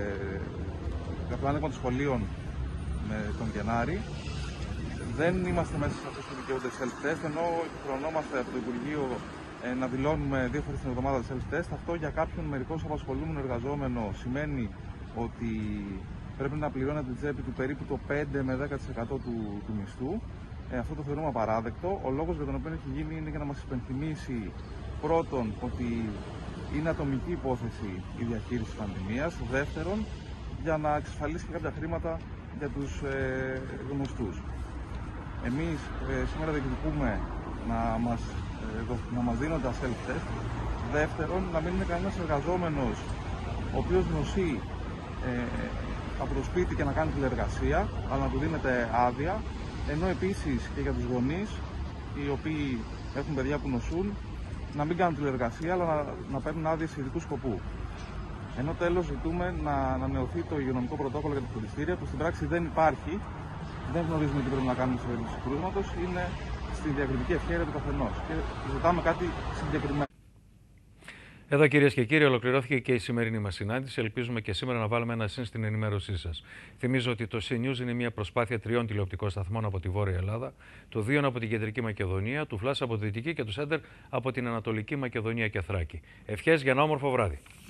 ε, του άνοιγμα των σχολείων με τον Γενάρη, δεν είμαστε μέσα σε αυτούς που δικαιούνται self-test, ενώ χρονόμαστε από το Υπουργείο ε, να δηλώνουμε δύο φορές την εβδομάδα self-test. Αυτό για κάποιον μερικώς απασχολούμενο εργαζόμενο σημαίνει ότι πρέπει να πληρώνει από την τσέπη του περίπου το πέντε με δέκα τοις εκατό του, του μισθού. Ε, αυτό το θεωρούμε απαράδεκτο. Ο λόγος για τον οποίο έχει γίνει είναι για να μας υπενθυμίσει πρώτον ότι είναι ατομική υπόθεση η διαχείριση της πανδημίας. Δεύτερον, για να εξασφαλίσει και κάποια χρήματα για τους ε, γνωστούς. Εμείς ε, σήμερα διεκδικούμε να μας, ε, να μας δίνονται τα self-test. Δεύτερον, να μην είναι κανένας εργαζόμενος ο οποίος νοσεί ε, από το σπίτι και να κάνει τηλεργασία, αλλά να του δίνεται άδεια, ενώ επίσης και για τους γονείς οι οποίοι έχουν παιδιά που νοσούν, να μην κάνουν τηλεργασία, αλλά να, να παίρνουν άδειες ειδικού σκοπού. Ενώ τέλος ζητούμε να ανανεωθεί το υγειονομικό πρωτόκολλο για τα φροντιστήρια, που στην πράξη δεν υπάρχει, δεν γνωρίζουμε τι πρέπει να κάνουμε σε περίπτωση κρούσματος, είναι στη διακριτική ευχέρεια του καθενός και ζητάμε κάτι συγκεκριμένο. Εδώ, κυρίες και κύριοι, ολοκληρώθηκε και η σημερινή μας συνάντηση. Ελπίζουμε και σήμερα να βάλουμε ένα συν στην ενημέρωσή σας. Θυμίζω ότι το Σι News είναι μια προσπάθεια τριών τηλεοπτικών σταθμών από τη Βόρεια Ελλάδα, του δύο από την Κεντρική Μακεδονία, του Φλάσ από τη Δυτική και του Σέντερ από την Ανατολική Μακεδονία και Θράκη. Ευχές για ένα όμορφο βράδυ.